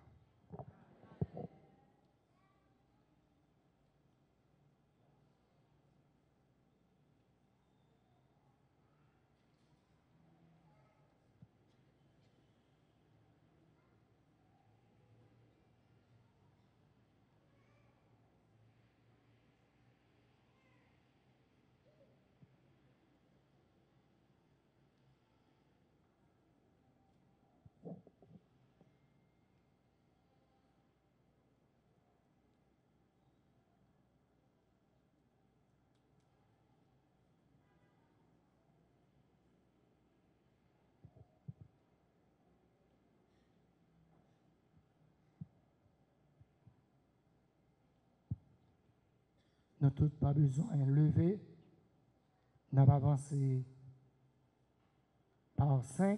Nous n'avons pas besoin de lever. Nous avons avancé par cinq.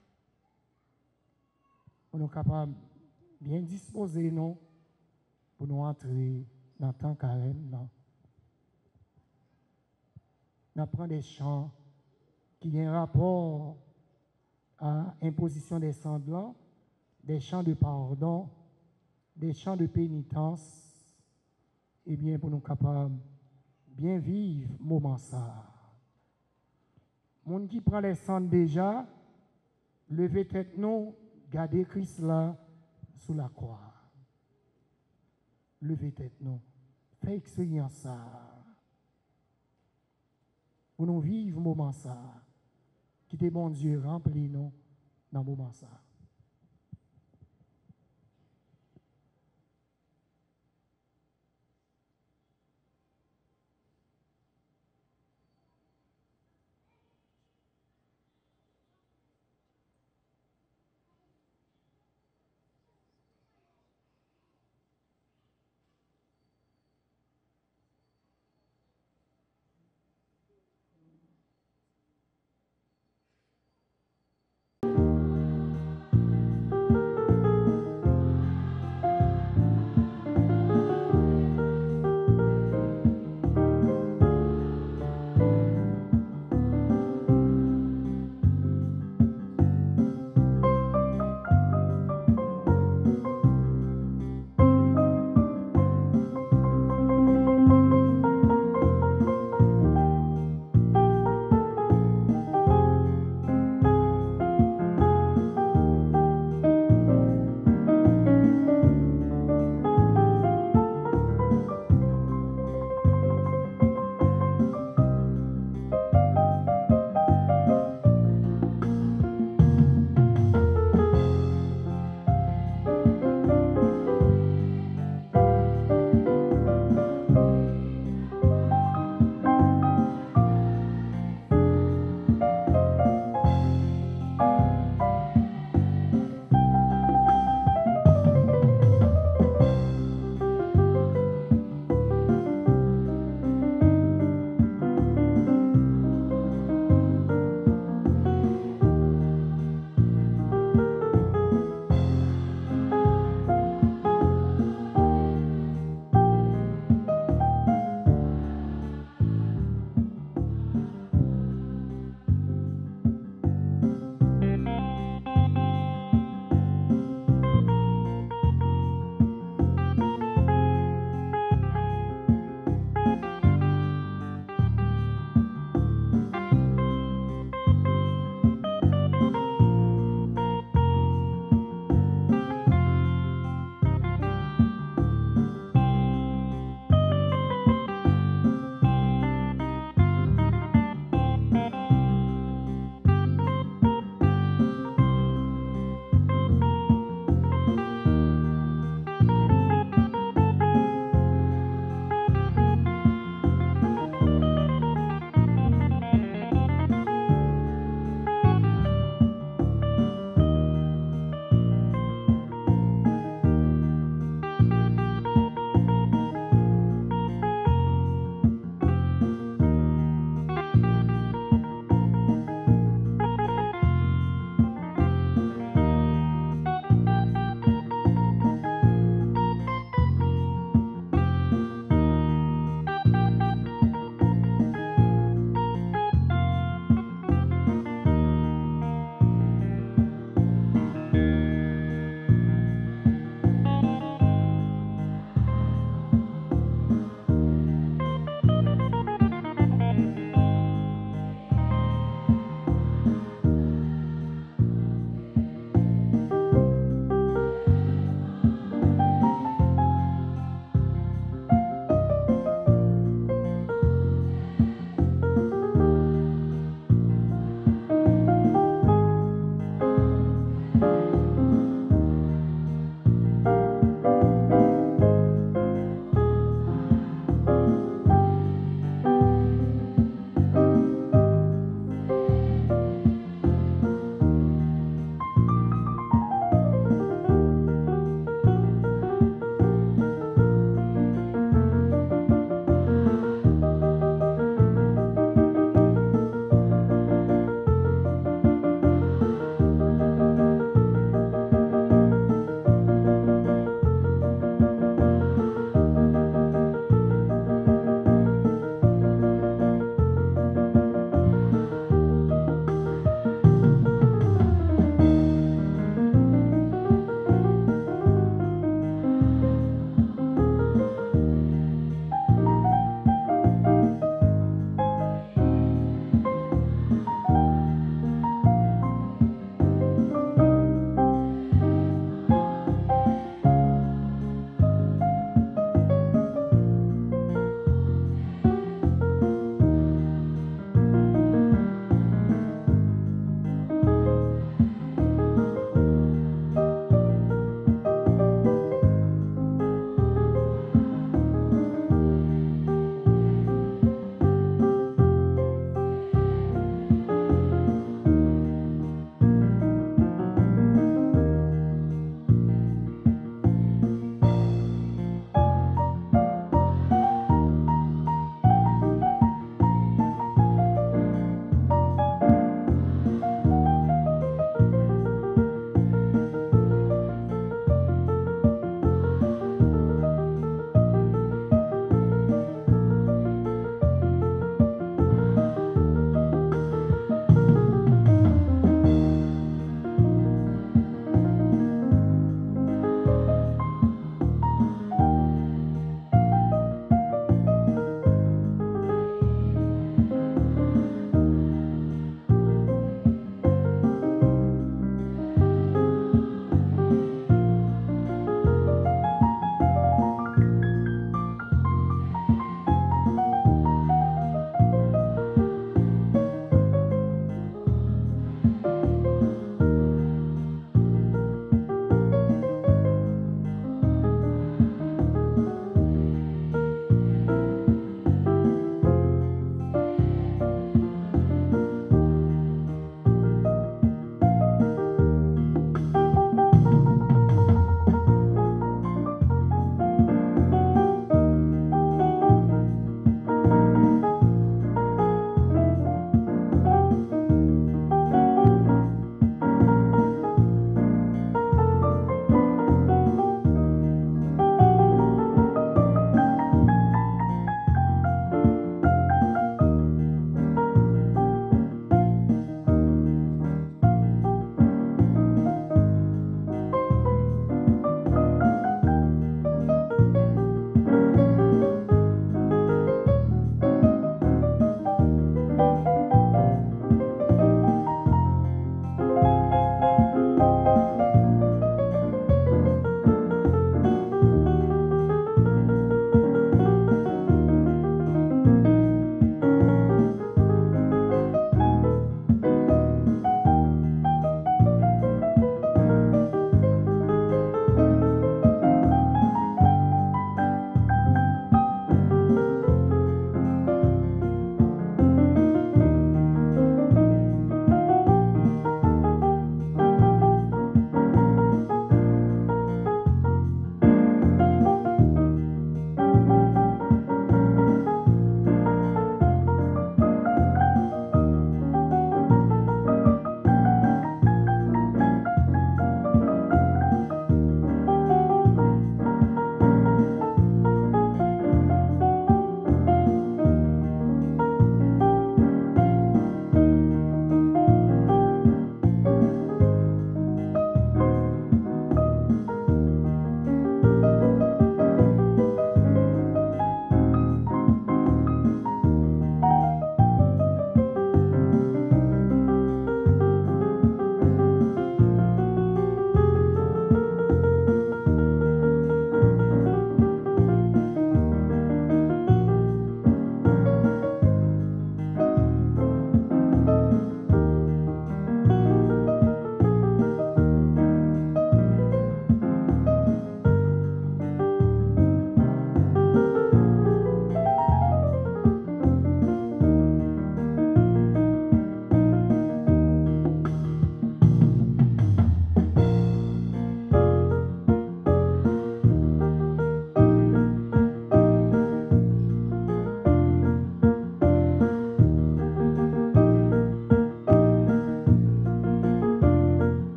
Nous sommes capables de bien disposer nous pour nous entrer dans le temps carême. Nous prenons des chants qui ont un rapport à l'imposition des semblants, des chants de pardon, des chants de pénitence. Et bien, pour nous capables de bien vivre ce moment ça. Moun qui prend les cendres déjà, levez tête nous, gardez Christ là sous la croix. Levez tête nous, faites expérience ça. Pour nous vivre ce moment ça, qui te bon Dieu remplit nous dans ce moment ça.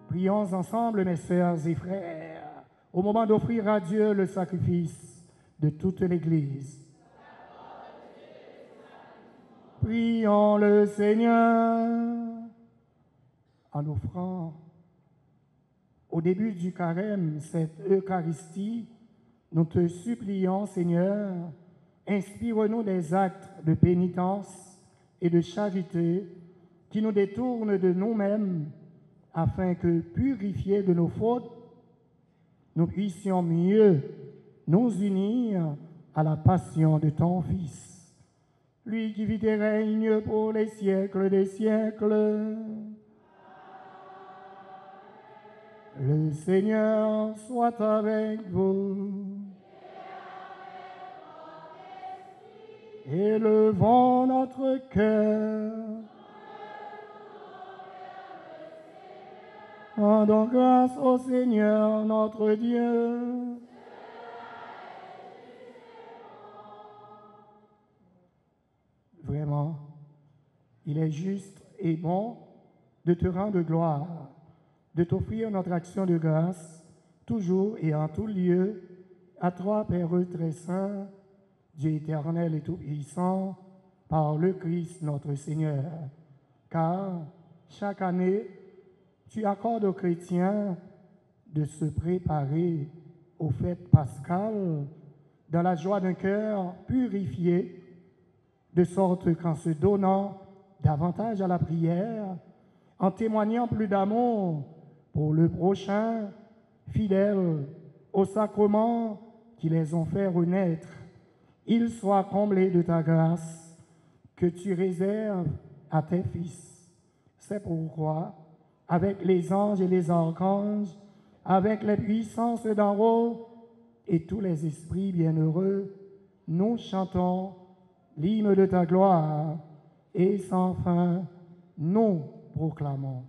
Prions ensemble, mes sœurs et frères, au moment d'offrir à Dieu le sacrifice de toute l'Église. Prions le Seigneur en offrant au début du carême cette Eucharistie. Nous te supplions, Seigneur, inspire-nous des actes de pénitence et de charité qui nous détournent de nous-mêmes afin que, purifiés de nos fautes, nous puissions mieux nous unir à la passion de ton Fils, lui qui vit et règne pour les siècles des siècles. Le Seigneur soit avec vous. Élevons notre cœur. Rendons grâce au Seigneur notre Dieu. Vraiment, il est juste et bon de te rendre gloire, de t'offrir notre action de grâce, toujours et en tout lieu, à toi, Père très saint, Dieu éternel et tout-puissant, par le Christ notre Seigneur. Car chaque année, tu accordes aux chrétiens de se préparer aux fêtes pascales dans la joie d'un cœur purifié, de sorte qu'en se donnant davantage à la prière, en témoignant plus d'amour pour le prochain, fidèles aux sacrements qui les ont fait renaître, ils soient comblés de ta grâce que tu réserves à tes fils. C'est pourquoi, avec les anges et les archanges, avec les puissances d'en haut et tous les esprits bienheureux, nous chantons l'hymne de ta gloire et sans fin, nous proclamons.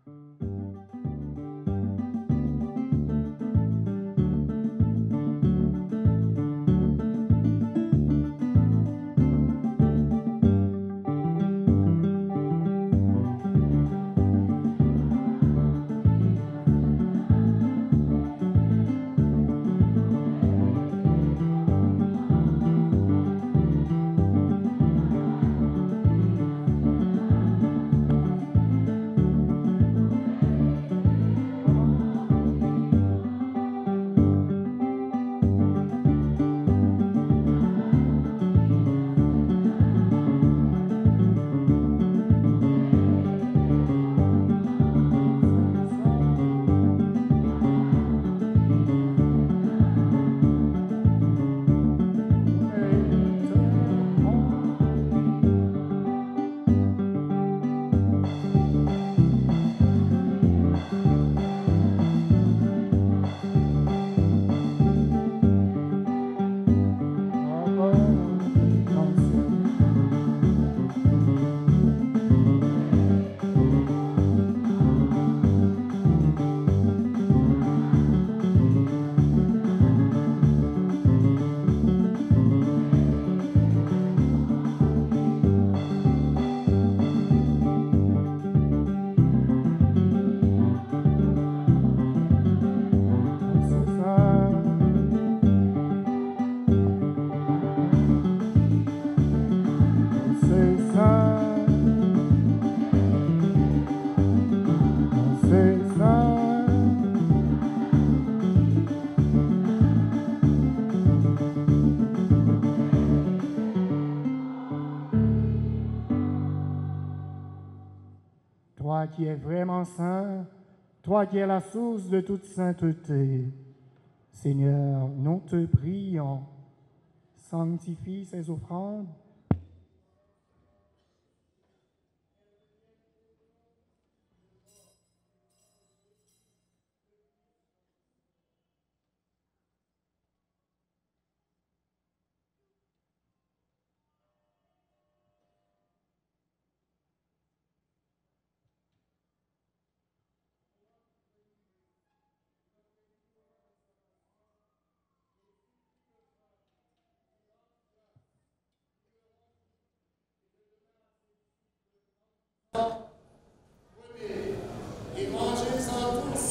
Toi qui es vraiment saint, toi qui es la source de toute sainteté, Seigneur, nous te prions, sanctifie ces offrandes. Et mangez-en tous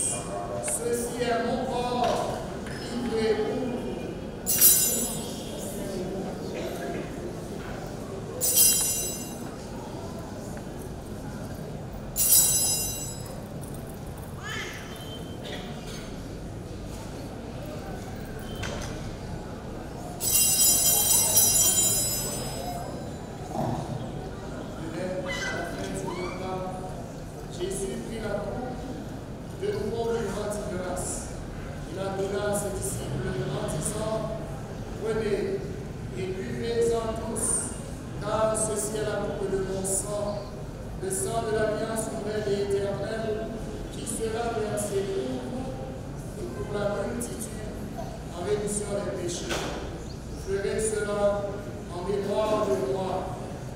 Prenez et buvez-en tous, car ceci est la coupe de mon sang, le sang de l'alliance nouvelle et éternelle, qui sera versé pour vous et pour la multitude en rémission des péchés. Vous ferez cela en mémoire de moi.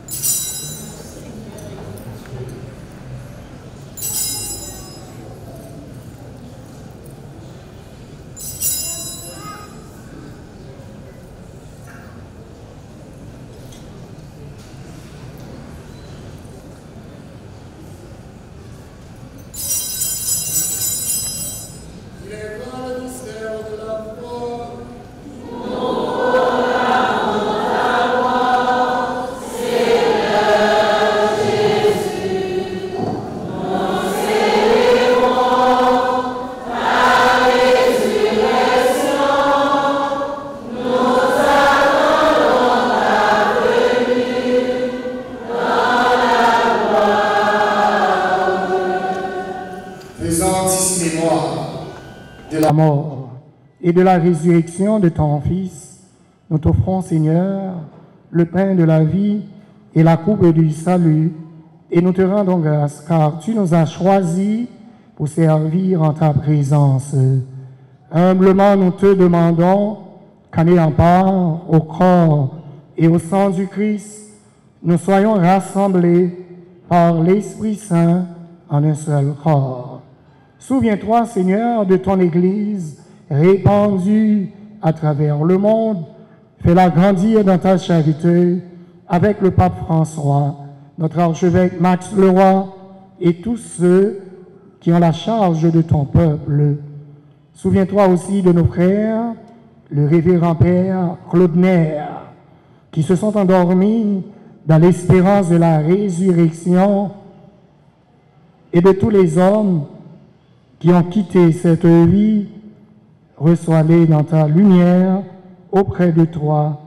Et de la résurrection de ton Fils, nous t'offrons, Seigneur, le pain de la vie et la coupe du salut, et nous te rendons grâce, car tu nous as choisis pour servir en ta présence. Humblement, nous te demandons qu'en ayant part au corps et au sang du Christ, nous soyons rassemblés par l'Esprit Saint en un seul corps. Souviens-toi, Seigneur, de ton Église répandue à travers le monde. Fais-la grandir dans ta charité avec le pape François, notre archevêque Max Leroy et tous ceux qui ont la charge de ton peuple. Souviens-toi aussi de nos frères, le révérend Père Claude Nair, qui se sont endormis dans l'espérance de la résurrection, et de tous les hommes qui ont quitté cette vie. Reçois-les dans ta lumière auprès de toi.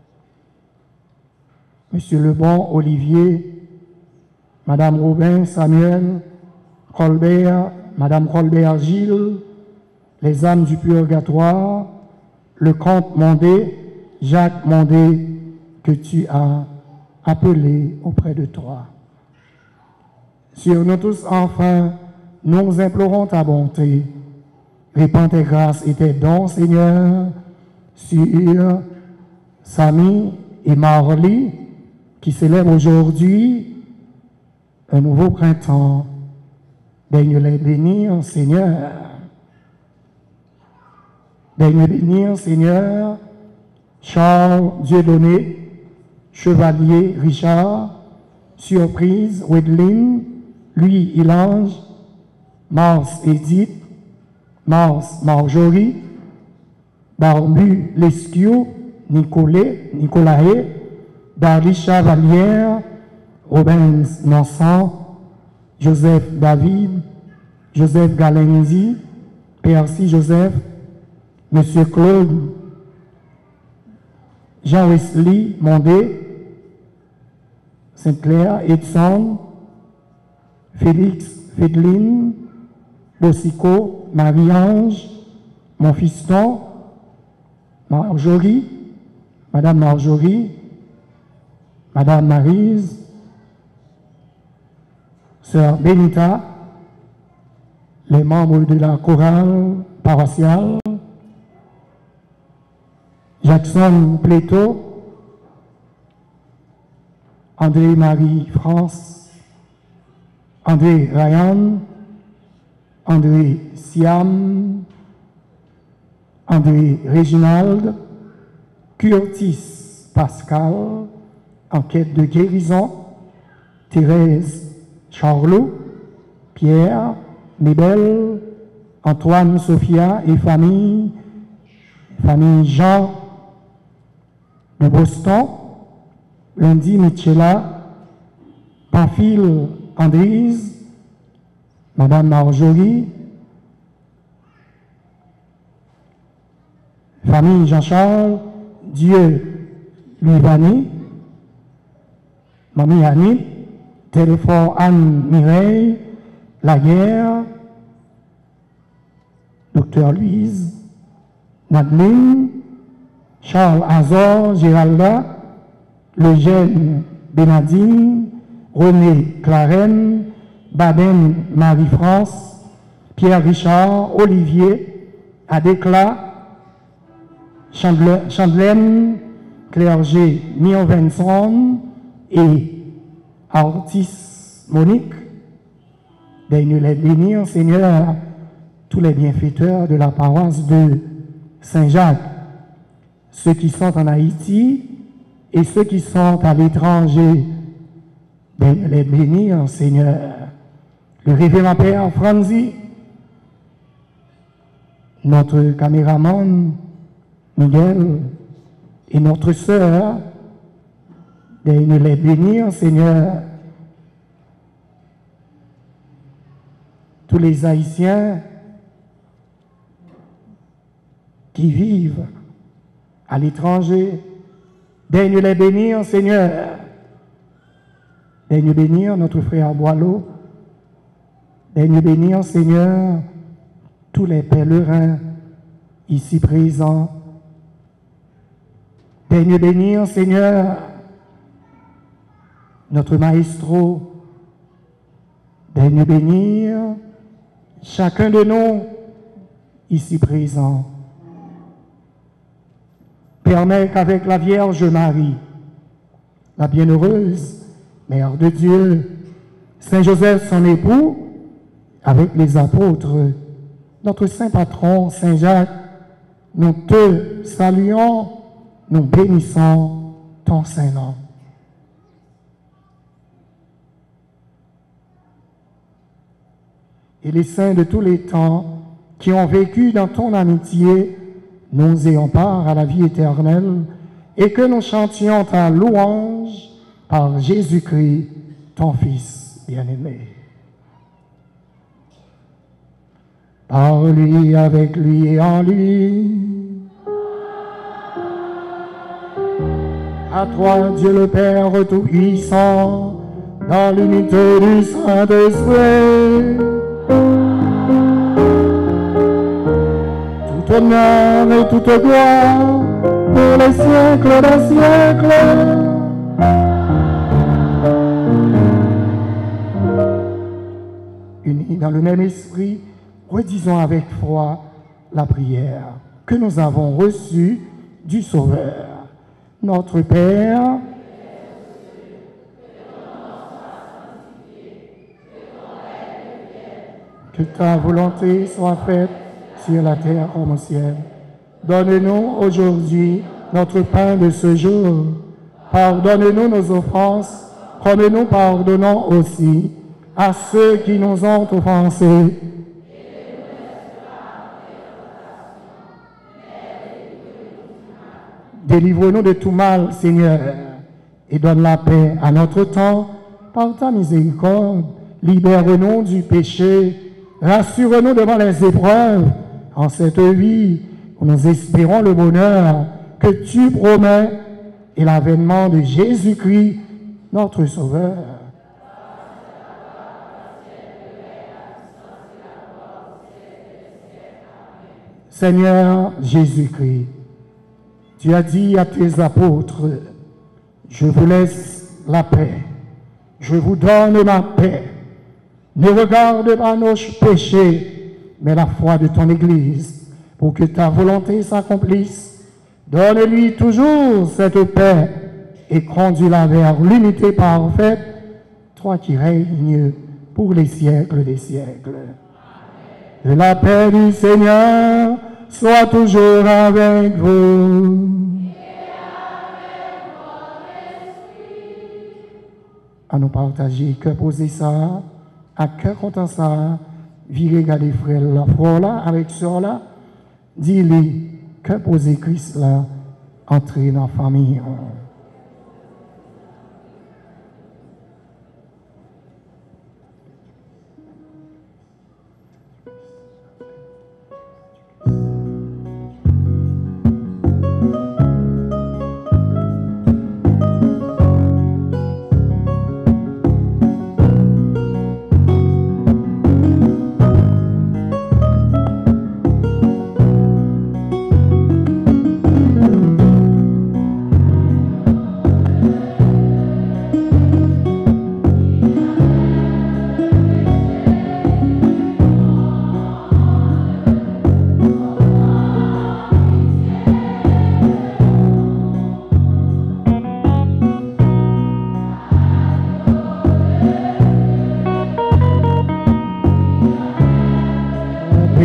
Monsieur Lebon, Olivier, Madame Robin, Samuel, Colbert, Madame Colbert, Gilles, les âmes du purgatoire, le comte Mondé, Jacques Mondé, que tu as appelé auprès de toi. Sur nous tous, enfin, nous implorons ta bonté. Répands tes grâces et tes dons, Seigneur, sur Samy et Marley, qui célèbrent aujourd'hui un nouveau printemps. Daigne les bénir, Seigneur. Daigne bénir, Seigneur, Charles Dieudonné, Chevalier Richard, Surprise Wedline, lui Ilange, Mars Edith, Mars Marjorie, Barbu Lesquio, Nicolet, Nicolae, Darlisha Vallière, Robin Nansan, Joseph David, Joseph Galenzi, Percy Joseph, Monsieur Claude, Jean-Wesley Mondé, Sainte-Claire, Edson, Félix Fédeline, Bosico, Marie-Ange, mon fiston, Marjorie, Madame Marjorie, Madame Maryse, Sœur Benita, les membres de la chorale paroissiale, Jackson Pléto, André-Marie France, André Ryan, André Siam, André Réginald, Curtis Pascal, en quête de guérison, Thérèse Charlot, Pierre, Mébel, Antoine, Sophia et famille, famille Jean de Boston, Lundi Michela, Pamphile Andrise, Madame Marjorie, famille Jean-Charles, Dieu lui banni, Mamie Annie, téléphone Anne Mireille, La Guerre, Docteur Louise, Madeleine, Charles Azor, Géralda, le jeune Bénadine, René Clarenne, Baden Marie-France, Pierre Richard, Olivier, Adécla, Chandelaine, Clergé Mion-Vincent et Artis Monique. Daigne les bénir, Seigneur, tous les bienfaiteurs de la paroisse de Saint-Jacques, ceux qui sont en Haïti et ceux qui sont à l'étranger. Daigne les bénir, Seigneur. Le révérend Père Franzi, notre caméraman Miguel et notre sœur, daigne les bénir, Seigneur. Tous les Haïtiens qui vivent à l'étranger, daigne les bénir, Seigneur. Daigne bénir notre frère Boileau. Daigne bénir, Seigneur, tous les pèlerins ici présents. Daigne bénir, Seigneur, notre maestro. Daigne bénir chacun de nous ici présents. Permets qu'avec la Vierge Marie, la bienheureuse Mère de Dieu, Saint Joseph son époux, avec les apôtres, notre saint patron Saint Jacques, nous te saluons, nous bénissons ton saint nom. Et les saints de tous les temps qui ont vécu dans ton amitié, nous ayons part à la vie éternelle, et que nous chantions ta louange par Jésus-Christ, ton Fils bien-aimé. Par lui, avec lui et en lui. À toi, Dieu le Père Tout-Puissant, dans l'unité du Saint-Esprit, tout honneur et toute gloire pour les siècles des siècles. Unis dans le même esprit, redisons avec foi la prière que nous avons reçue du Sauveur. Notre Père, que ta volonté soit faite sur la terre comme au ciel. Donne-nous aujourd'hui notre pain de ce jour. Pardonne-nous nos offenses, comme nous pardonnons aussi à ceux qui nous ont offensés. Délivre-nous de tout mal, Seigneur, et donne la paix à notre temps par ta miséricorde. Libère-nous du péché, rassure-nous devant les épreuves en cette vie où nous espérons le bonheur que tu promets et l'avènement de Jésus-Christ, notre Sauveur. Seigneur Jésus-Christ, tu as dit à tes apôtres, je vous laisse la paix, je vous donne ma paix. Ne regarde pas nos péchés, mais la foi de ton Église, pour que ta volonté s'accomplisse. Donne-lui toujours cette paix et conduis-la vers l'unité parfaite, toi qui règnes pour les siècles des siècles. Que la paix du Seigneur soit toujours avec vous. À nous partager, que poser ça, à cœur content ça, virer regarder frère la foi là, avec sœur là, dis-lui, que poser Christ là, entrer dans la famille.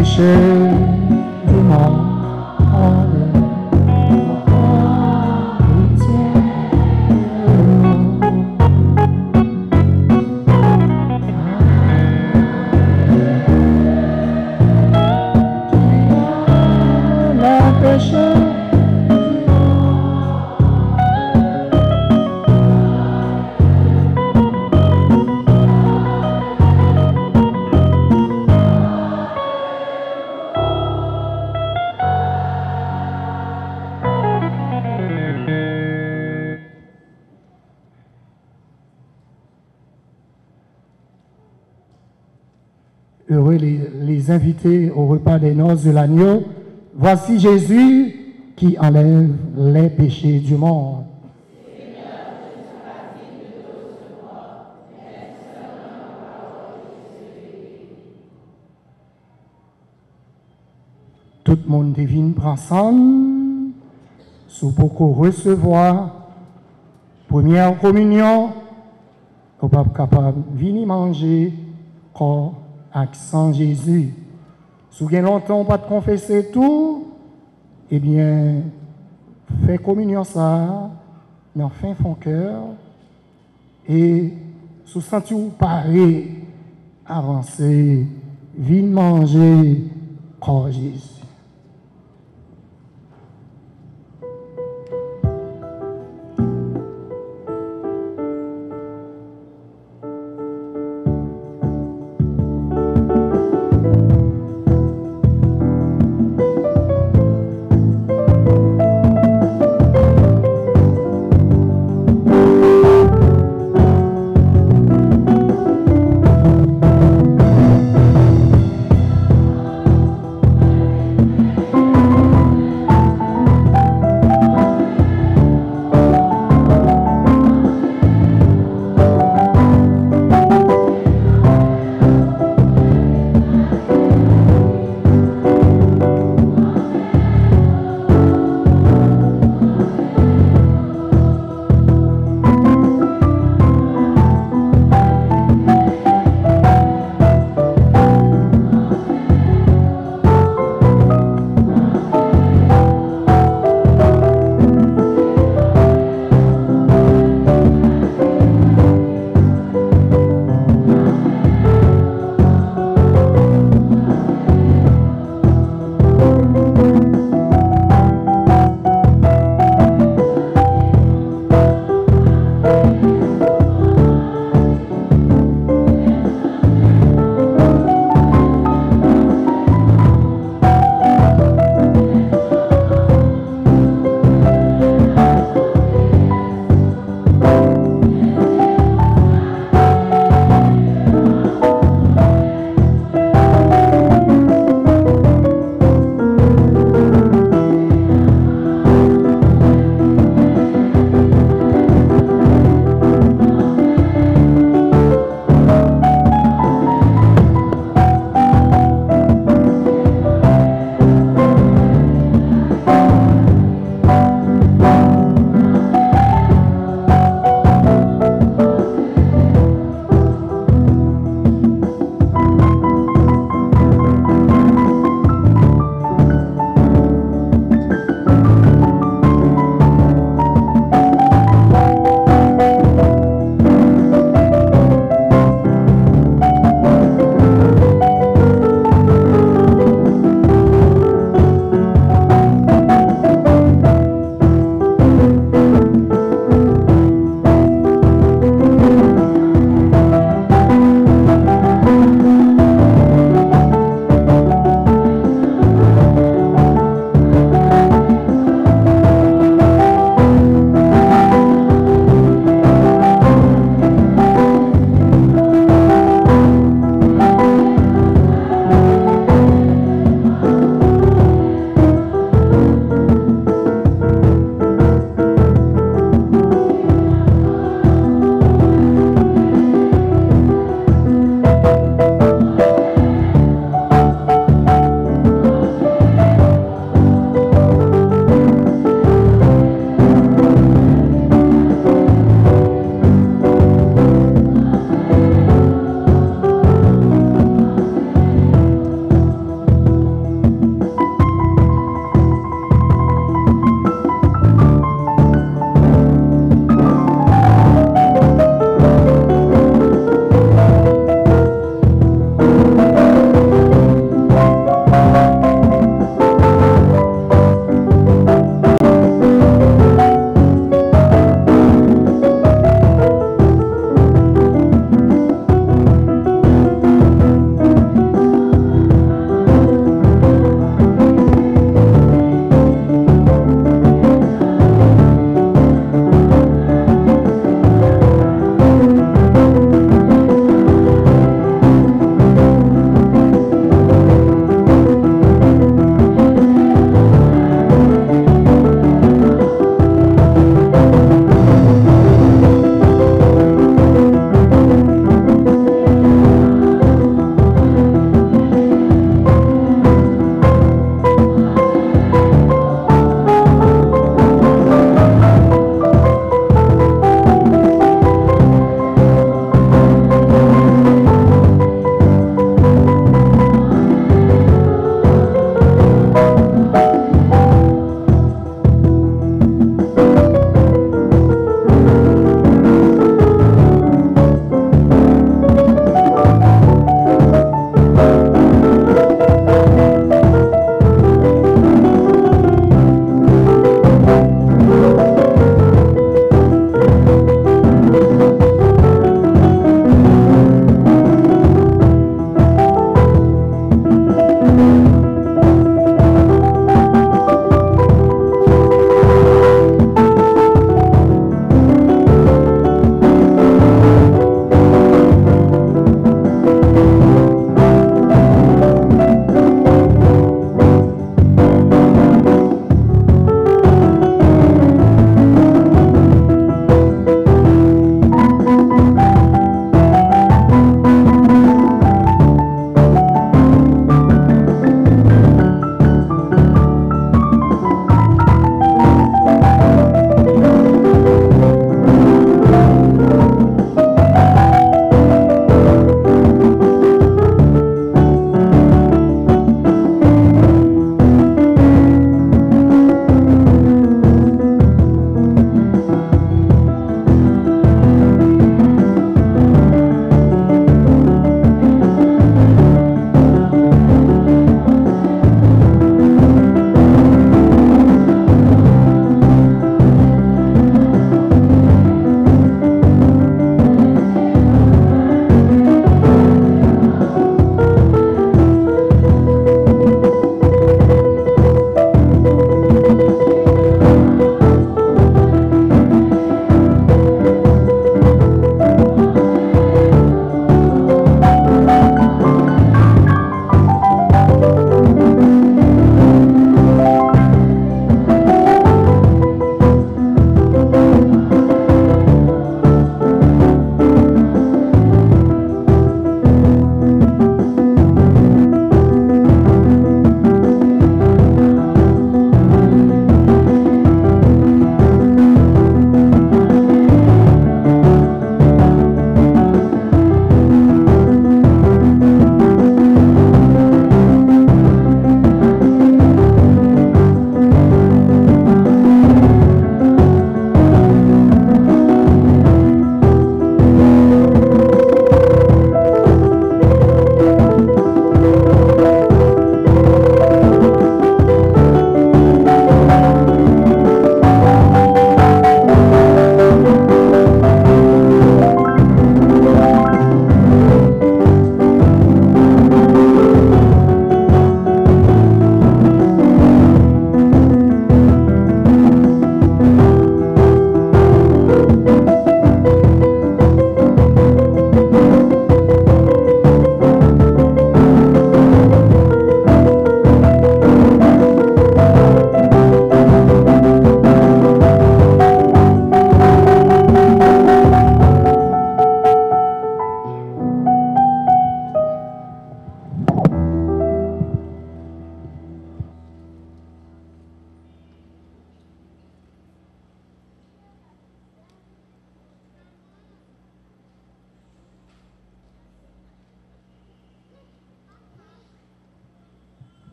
péchés du monde. Heureux les, les invités au repas des noces de l'agneau. Voici Jésus qui enlève les péchés du monde. Tout le monde divine prend ensemble, sous beaucoup recevoir première communion, au pas capable de venir manger corps avec sang Jésus. Si vous avez longtemps pas de confesser tout, eh bien, fais communion ça, dans fin fond cœur, et si vous sentez vous parler, avancer, venir manger corps Jésus.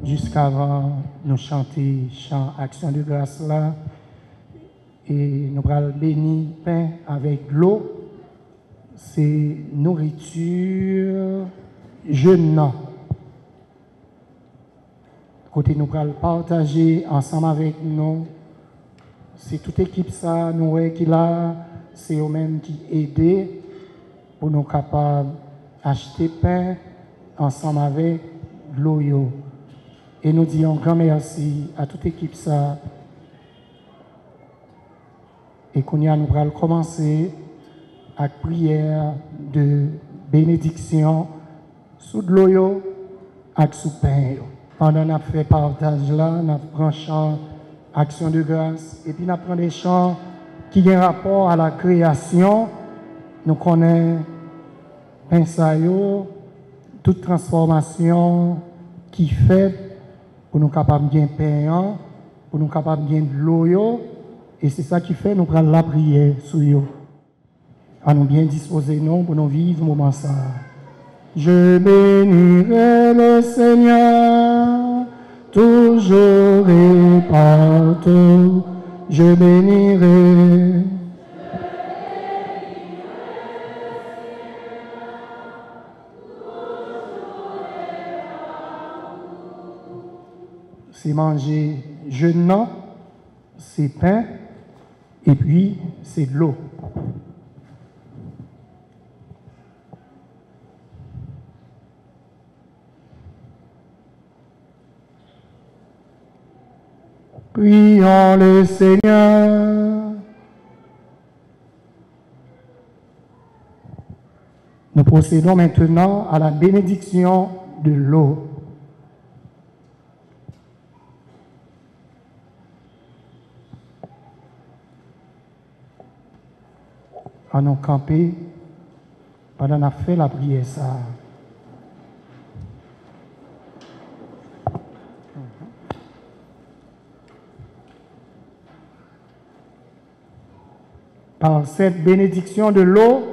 jusqu'avant nous chanter chant Action de grâce là. Et nous allons bénir pain avec l'eau. C'est nourriture jeune. Côté nous allons partager ensemble avec nous. C'est toute équipe ça, nous qui là, c'est eux-mêmes qui aident pour nous capables d'acheter pain ensemble avec l'eau. Et nous disons grand merci à toute équipe ça. Et qu'on y a, nous allons commencer avec prière de bénédiction sous de l'eau avec sous pain. Pendant qu'on a fait partage là, nous prenons chant Action de grâce et puis nous prenons des chants qui ont un rapport à la création. Nous connaissons pain ça yo, toute transformation qui fait pour nous capables de bien pain, pour nous capables de bien de l'eau. Et c'est ça qui fait nous prendre la prière sur eux. À nous bien disposer nous pour nous vivre moment ça. Je bénirai le Seigneur toujours et partout. Je bénirai. C'est manger jeûnant, c'est pain. Et puis, c'est de l'eau. Prions le Seigneur. Nous procédons maintenant à la bénédiction de l'eau. À nous camper pendant qu'on a fait la prière ça. Par cette bénédiction de l'eau,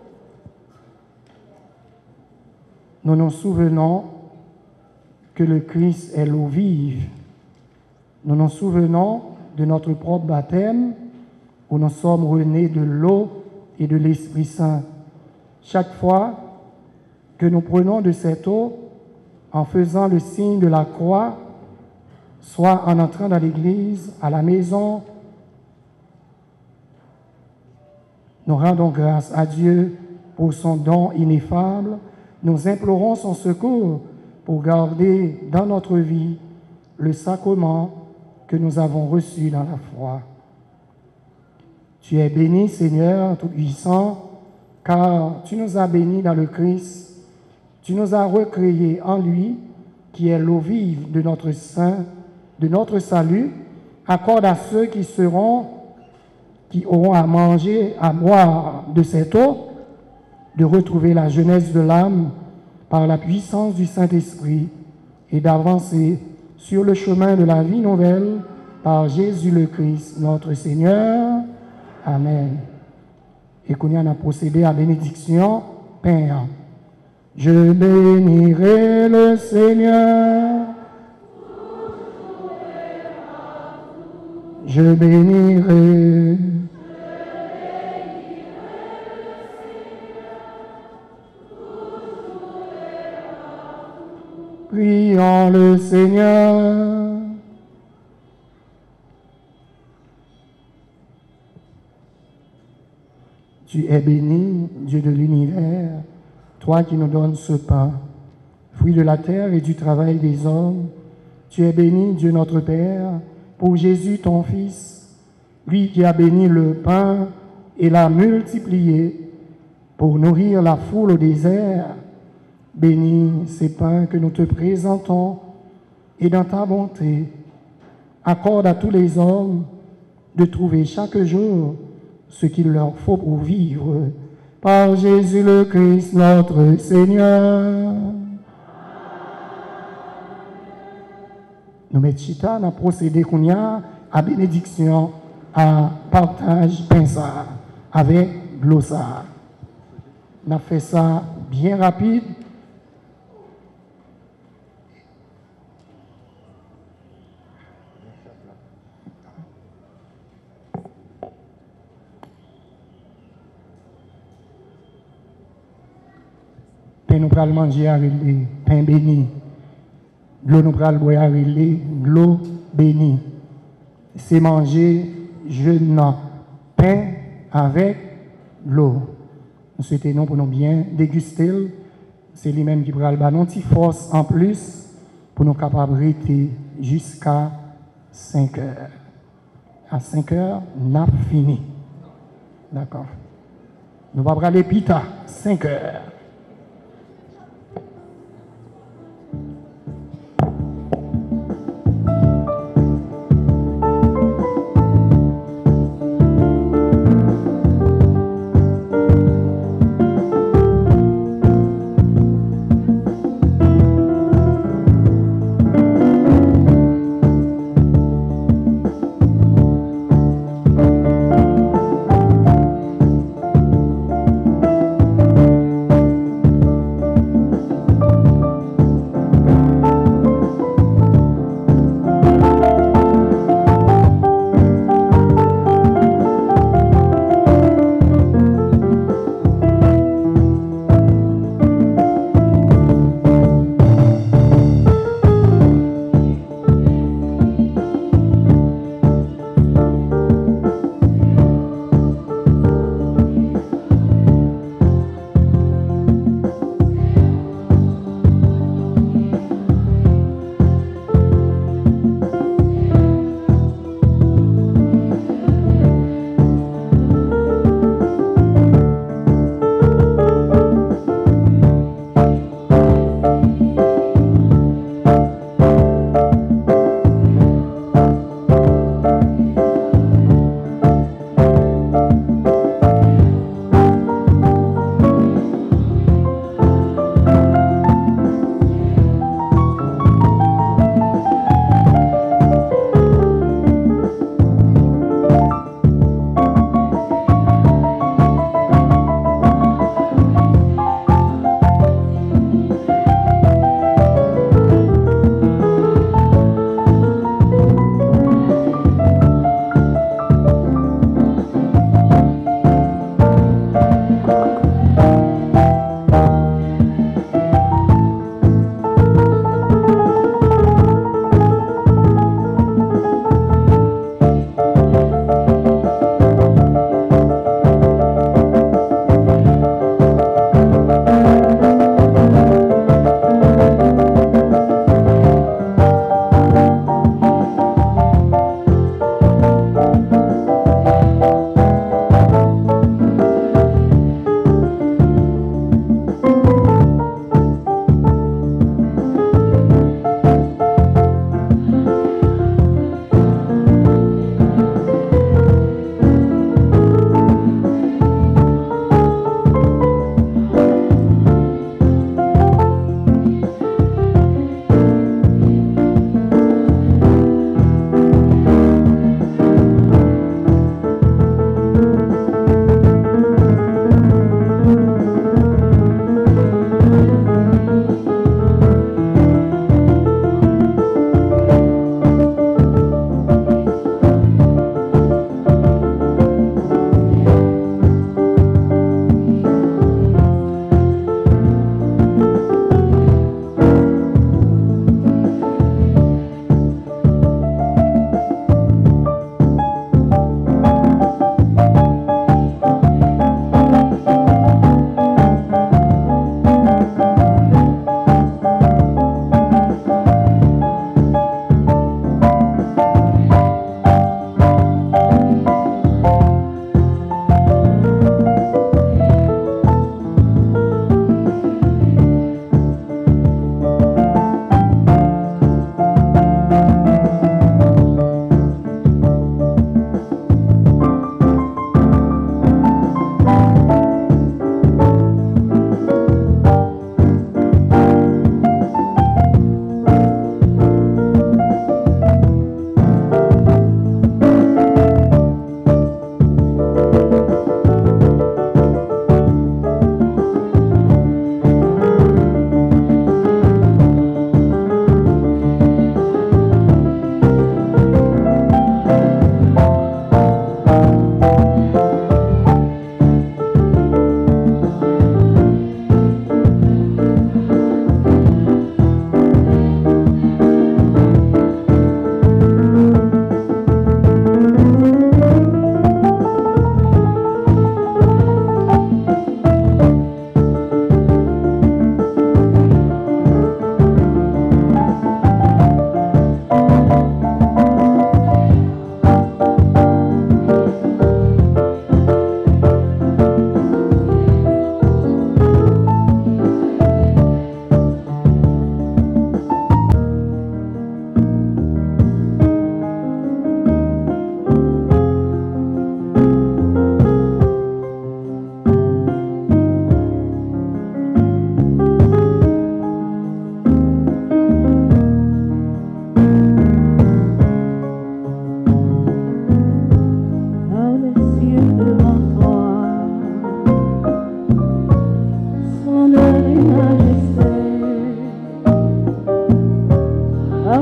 nous nous souvenons que le Christ est l'eau vive. Nous nous souvenons de notre propre baptême où nous sommes renés de l'eau et de l'Esprit Saint. Chaque fois que nous prenons de cette eau, en faisant le signe de la croix, soit en entrant dans l'église, à la maison, nous rendons grâce à Dieu pour son don ineffable. Nous implorons son secours pour garder dans notre vie le sacrement que nous avons reçu dans la foi. Tu es béni, Seigneur Tout-Puissant, car tu nous as bénis dans le Christ. Tu nous as recréés en lui, qui est l'eau vive de notre saint, de notre salut. Accorde à ceux qui seront, qui auront à manger, à boire de cette eau, de retrouver la jeunesse de l'âme par la puissance du Saint-Esprit et d'avancer sur le chemin de la vie nouvelle par Jésus le Christ, notre Seigneur. Amen. Et qu'on y en a procédé à bénédiction, Père. Je bénirai le Seigneur. Je bénirai. Prions le Seigneur. Tu es béni, Dieu de l'univers, toi qui nous donnes ce pain, fruit de la terre et du travail des hommes. Tu es béni, Dieu notre Père, pour Jésus ton Fils, lui qui a béni le pain et l'a multiplié pour nourrir la foule au désert. Bénis ces pains que nous te présentons et dans ta bonté, accorde à tous les hommes de trouver chaque jour ce qu'il leur faut pour vivre. Par Jésus le Christ, notre Seigneur. Nous mettons chita, nous procédé qu'on y a à bénédiction, à partage pinça avec glossa. On a fait ça bien rapide. pain nous pral manger à relé, pain béni. L'eau nous pral boire à relé, l'eau bénie. C'est manger jeûne pain avec l'eau. Nous souhaitons nous pour nous bien déguster. C'est lui-même qui pral ba une force en plus pour nous capables de rester jusqu'à cinq heures. À cinq heures, nous avons fini. D'accord. Nous allons aller pita, cinq heures.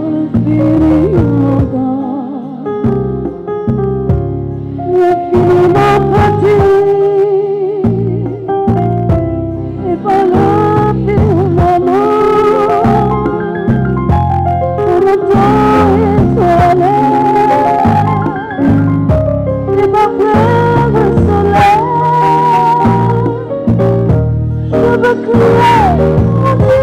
infiniment grand, infiniment petit, et par l'infiniment pour le temps étoilé, et par plein de soleil, je veux crier mon Dieu.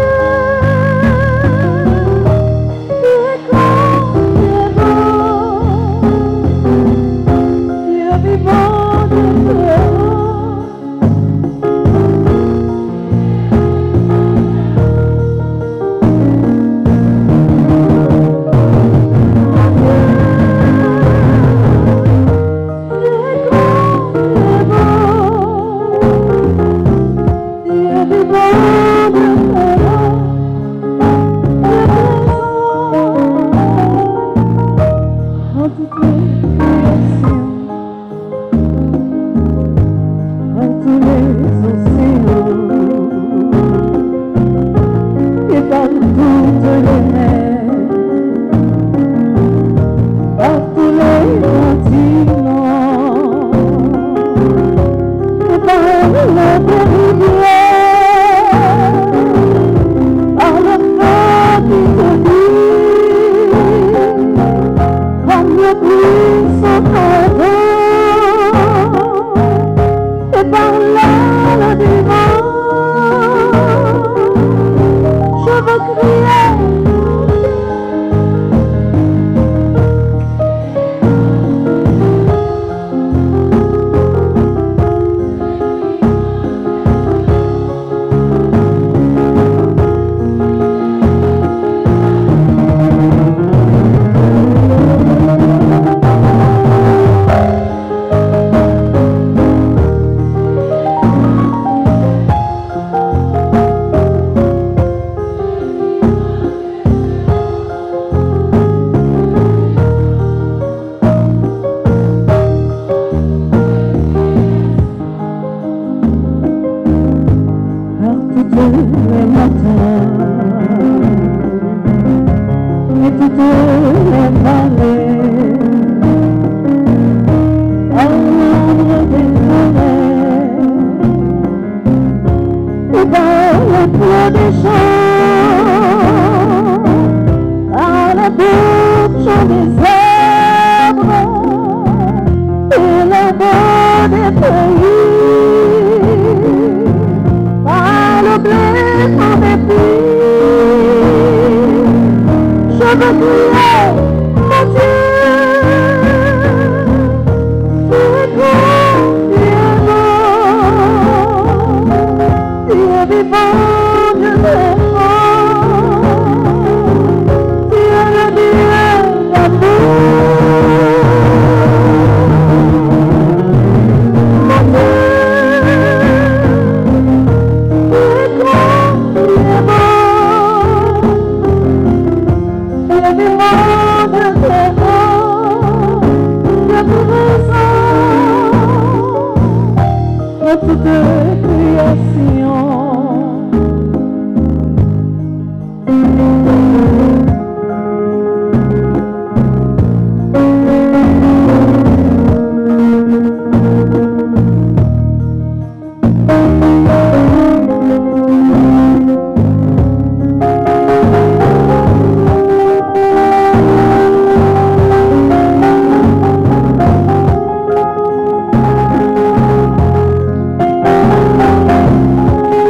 Thank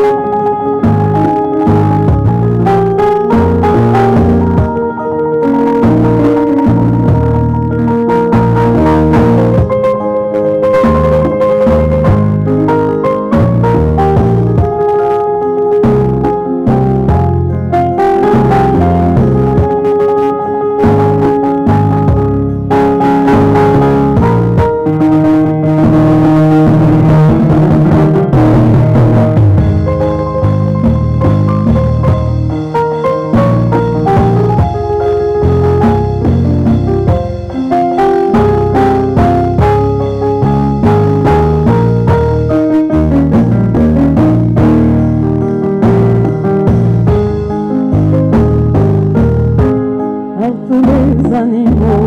tous les animaux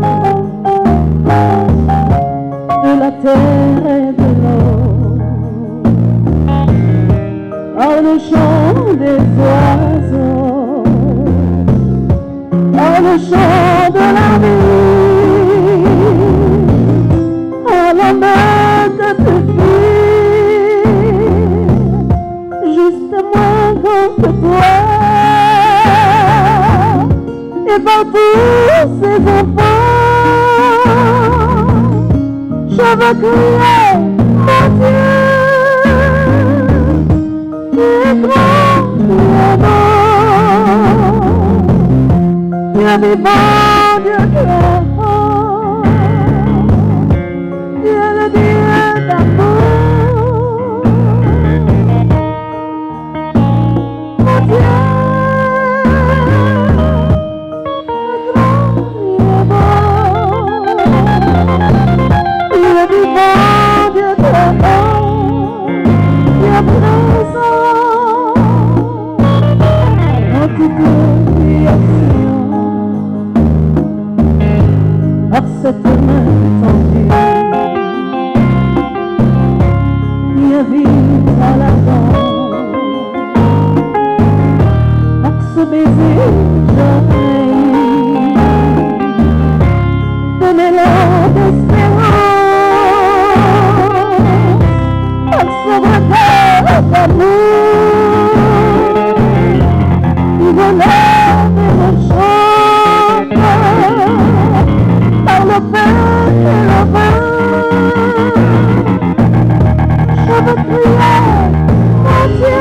de la terre et de l'eau, par le chant des oiseaux, par le chant de la vie, à la main de tes filles, juste moins contre toi, et par tous ces enfants, je veux crier, mon Dieu, tu es grand, tu es beau, Dieu vivant, Dieu créant, tu es le Dieu d'amour, mon Dieu. Par cette main tendue, qui invite à l'avant, par ce baiser jaillit de l'élan d'espérance, par ce regard d'amour, qui relève et me chante, par le pain et le vin, je veux crier, mon Dieu.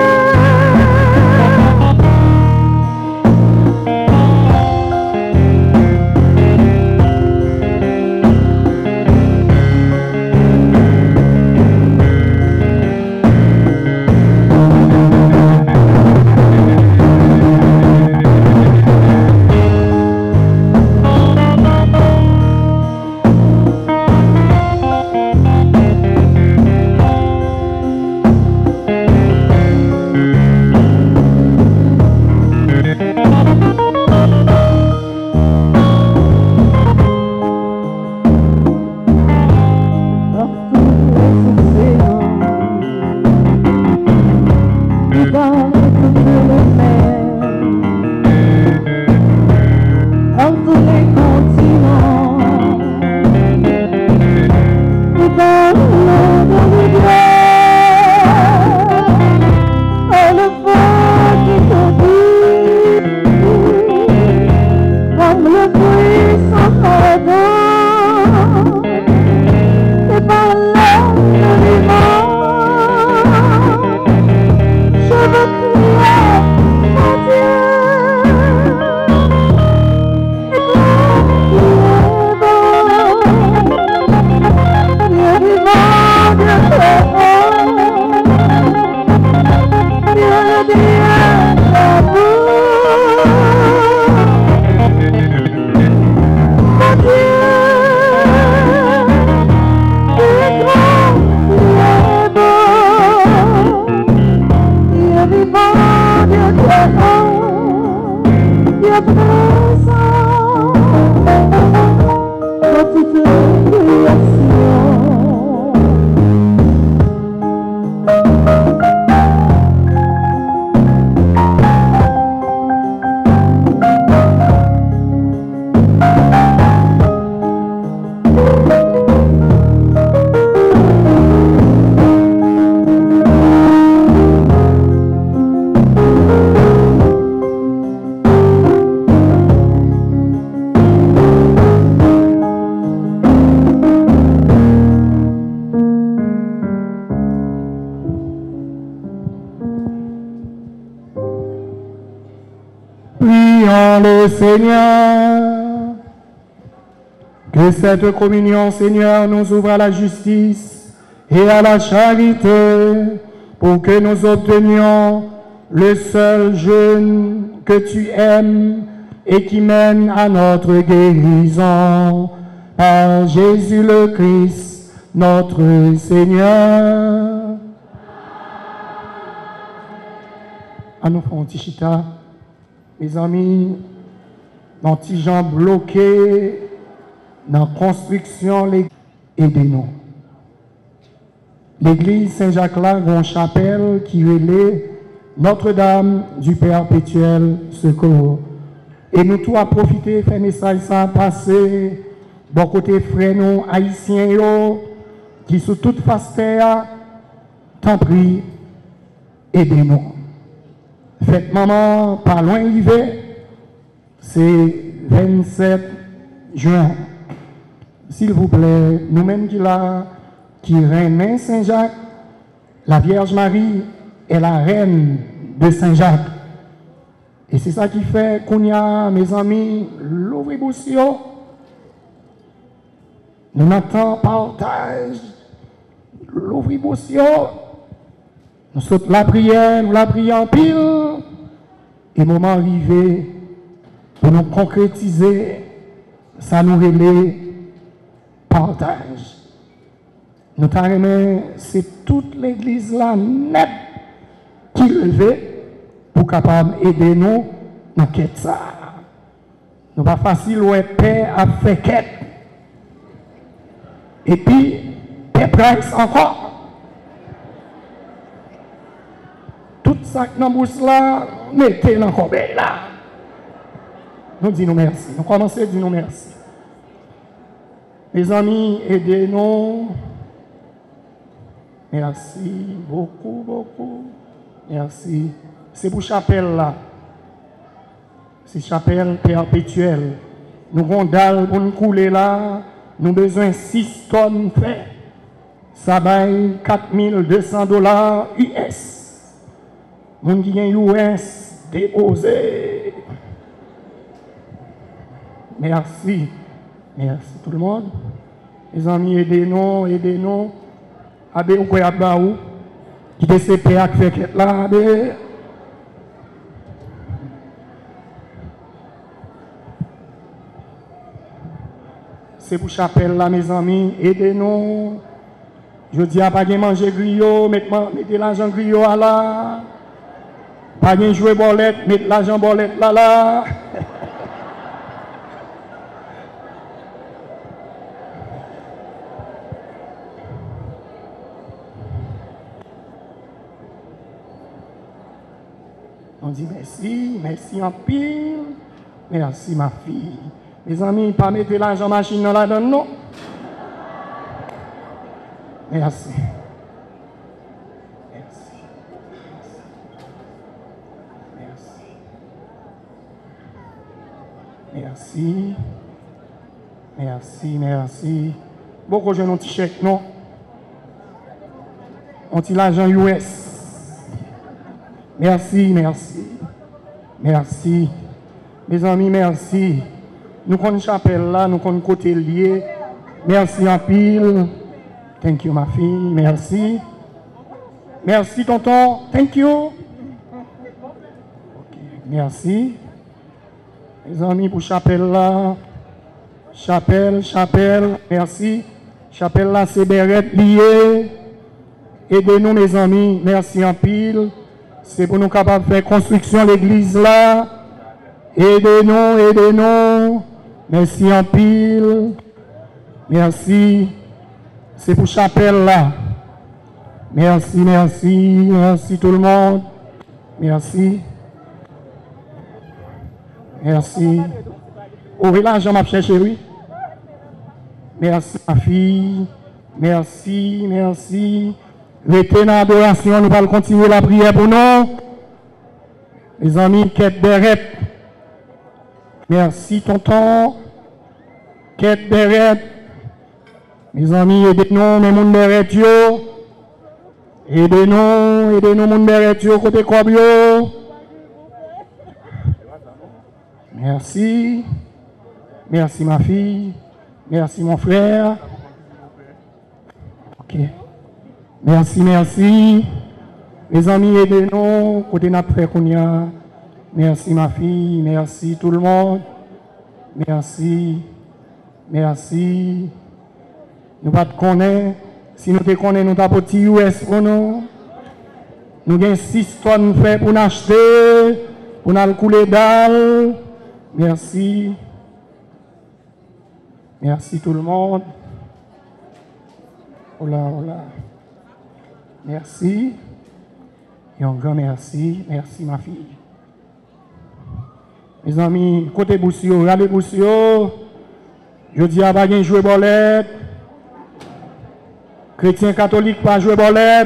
Le Seigneur, que cette communion, Seigneur, nous ouvre à la justice et à la charité pour que nous obtenions le seul jeûne que tu aimes et qui mène à notre guérison par Jésus le Christ, notre Seigneur. À nous, Fontichita, mes amis, dans petits gens bloqués dans la construction, aidez-nous. L'église Saint-Jacques-là, une chapelle qui relève Notre-Dame du Perpétuel Secours. Et nous tous à profiter, faire message ça passer, bon côté frères nous, haïtiens, yo, qui sont toutes face terre, tant prie, aidez-nous. Faites maman, pas loin arrivé, c'est vingt-sept juin. S'il vous plaît, nous-mêmes qui là, qui règne Saint-Jacques, la Vierge Marie est la reine de Saint-Jacques. Et c'est ça qui fait qu'on y a, mes amis, l'ouvrir boussio. Nous n'attendons partage, l'ouvrir boussio. Nous sautons la prière, nous la prions en pile. Et moment arrivé pour nous concrétiser, ça nous relève partage. Nous t'aimons, c'est toute l'église là net qui levait pour capable aider nous dans quête ça. Nous pas facile ouais paix à faire quête. Et puis paix price encore. Tout ça que dans bouche là, mettez dans corbeille là. Nous disons merci. Nous commençons à dire nous merci. Mes amis, aidez-nous. Merci beaucoup, beaucoup. Merci. C'est pour chapelle là. C'est chapelle perpétuelle. Nous avons dalle pour nous couler là. Nous avons besoin de six tonnes fait. Ça vaille quatre mille deux cents dollars U S. Nous avons U S déposé. Merci. Merci tout le monde. Les amis, aidez-nous, aidez-nous. Abe ou quoi abaou qui te C P A qui fait là abe. C'est pour chapelle là mes amis, aidez-nous. Je dis à pas de manger griot, mettez l'argent griot à là. Pas de jouer bolette, mettez l'argent bolette là là. On dit merci, merci en pile, merci ma fille. Mes amis, pas mettre l'argent machine dans la donne, non? Merci. Merci. Merci. Merci. Merci, merci. Beaucoup de gens ont un petit chèque, non? On dit l'argent U S. Merci, merci. Merci. Mes amis, merci. Nous connaissons chapelle là, nous connaissons côté lié. Merci en pile. Thank you, ma fille. Merci. Merci, tonton. Thank you. Okay. Merci. Mes amis, pour chapelle là. Chapelle, chapelle. Merci. Chapelle là, c'est Bérette lié. Aidez-nous, mes amis. Merci en pile. C'est pour nous capables de faire construction de l'église là. Aidez-nous, aidez-nous. Merci en pile. Merci. C'est pour chapelle là. Merci, merci. Merci tout le monde. Merci. Merci. Ouvrez l'argent, ma chercher, oui. Merci, ma fille. Merci, merci. Restez dans l'adoration, nous allons continuer la prière pour nous. Les amis, quête Bérette. Merci, tonton. Quête Bérette. Mes amis, aidez-nous, mes moun Bérette yo. Aidez-nous, aidez-nous, moun Bérette yo, côté Kobyo. Merci. Merci, ma fille. Merci, mon frère. Ok. Merci, merci. Mes amis, aidez-nous, côté notre frère Kounia. Merci, ma fille. Merci, tout le monde. Merci. Merci. Nous ne connaissons pas. Si nous te connaissons, nous avons petit U S pour nous. Nous avons six tonnes fait pour nous acheter, pour nous couler dalle. Merci. Merci tout le monde. Oh là, oh là. Merci. Et un grand merci. Merci ma fille. Mes amis, côté Boussio, regardez Boussio. Je dis à Baguen jouer bolette. Chrétien catholique pas jouer bolette.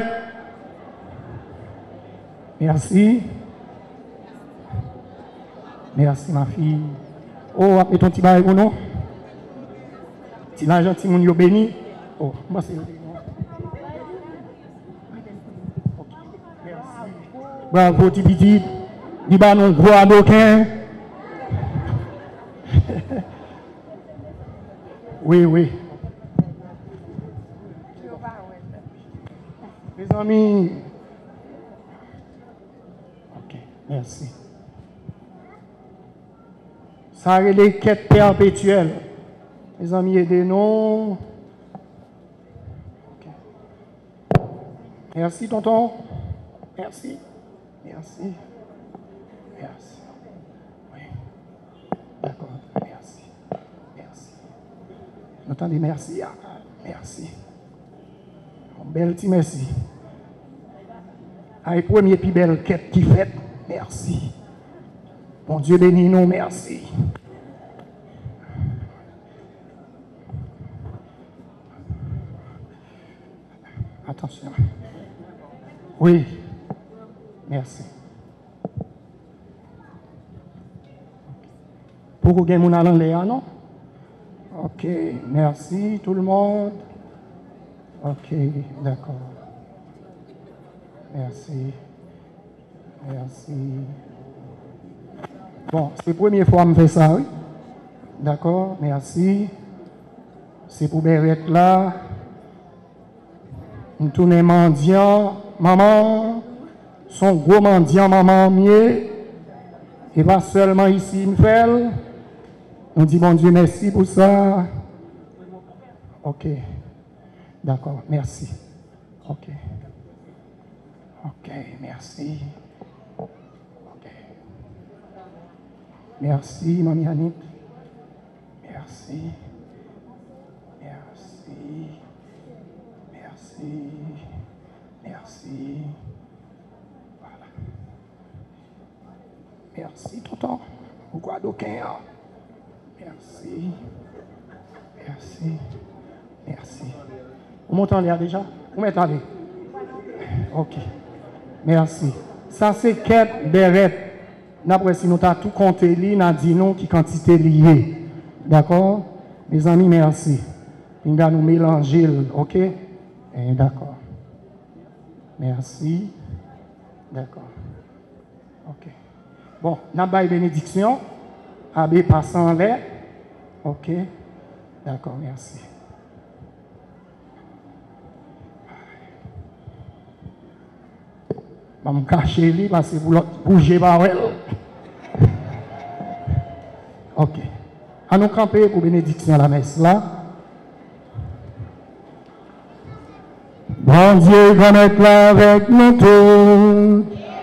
Merci. Merci ma fille. Oh, appelle ton petit bail pour nous. Si l'argent, si mon yo béni. Oh, moi c'est. Bravo, petit petit. Il va nous gros adoquin. Oui, oui. Mes amis. Ok, merci. Ça est les quêtes perpétuelles. Mes amis, aidez-nous. Okay. Merci, tonton. Merci. Merci. Merci. Oui. D'accord. Merci. Merci. Entendez, merci. Merci. Un bel petit merci. Avec premier plus belle quête qui fait. Merci. Bon Dieu bénis nous, merci. Attention. Oui. Merci. Pour vous gagner mon allant Léa, non? Ok. Merci tout le monde. Ok. D'accord. Merci. Merci. Bon, c'est la première fois que je fais ça, oui. D'accord, merci. C'est pour Bérette là. Nous tournons mendiant, maman. Son gros mendiant, maman, mieux. Et pas seulement ici, il me fait. On dit, bon Dieu, merci pour ça. Ok. D'accord, merci. Ok. Ok, merci. Merci, Mamie Annick. Merci. Merci. Merci. Merci. Voilà. Merci, tonton. Pourquoi d'aucun? Merci. Merci. Merci. Vous m'entendez déjà? Vous m'entendez? Ok. Merci. Ça, c'est quête Bérette. D'après si nous avons tout compté, nous avons dit non qui quantité liée. D'accord? Mes amis, merci. Nous allons nous mélanger, ok? D'accord. Merci. D'accord. Ok. Bon, nous avons une bénédiction. Abbé passant là. Ok. D'accord, merci. Je vais me cacher lui parce que vous bougez pas. Ok. À nous camper pour bénédiction à la messe là. Bon Dieu va être là avec nous tous.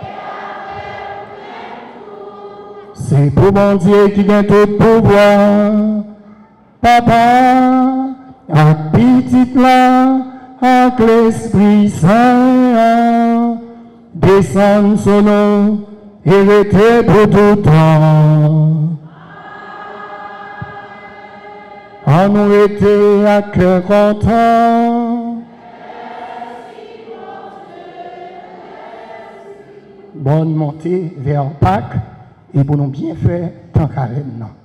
C'est pour bon Dieu qui gagne tout pouvoir. Papa, à petit là, avec l'Esprit Saint. Descendre son nom et rester pour tout temps. En nous était à cœur content. Bonne montée vers Pâques et pour nous bien faire tant qu'à nous.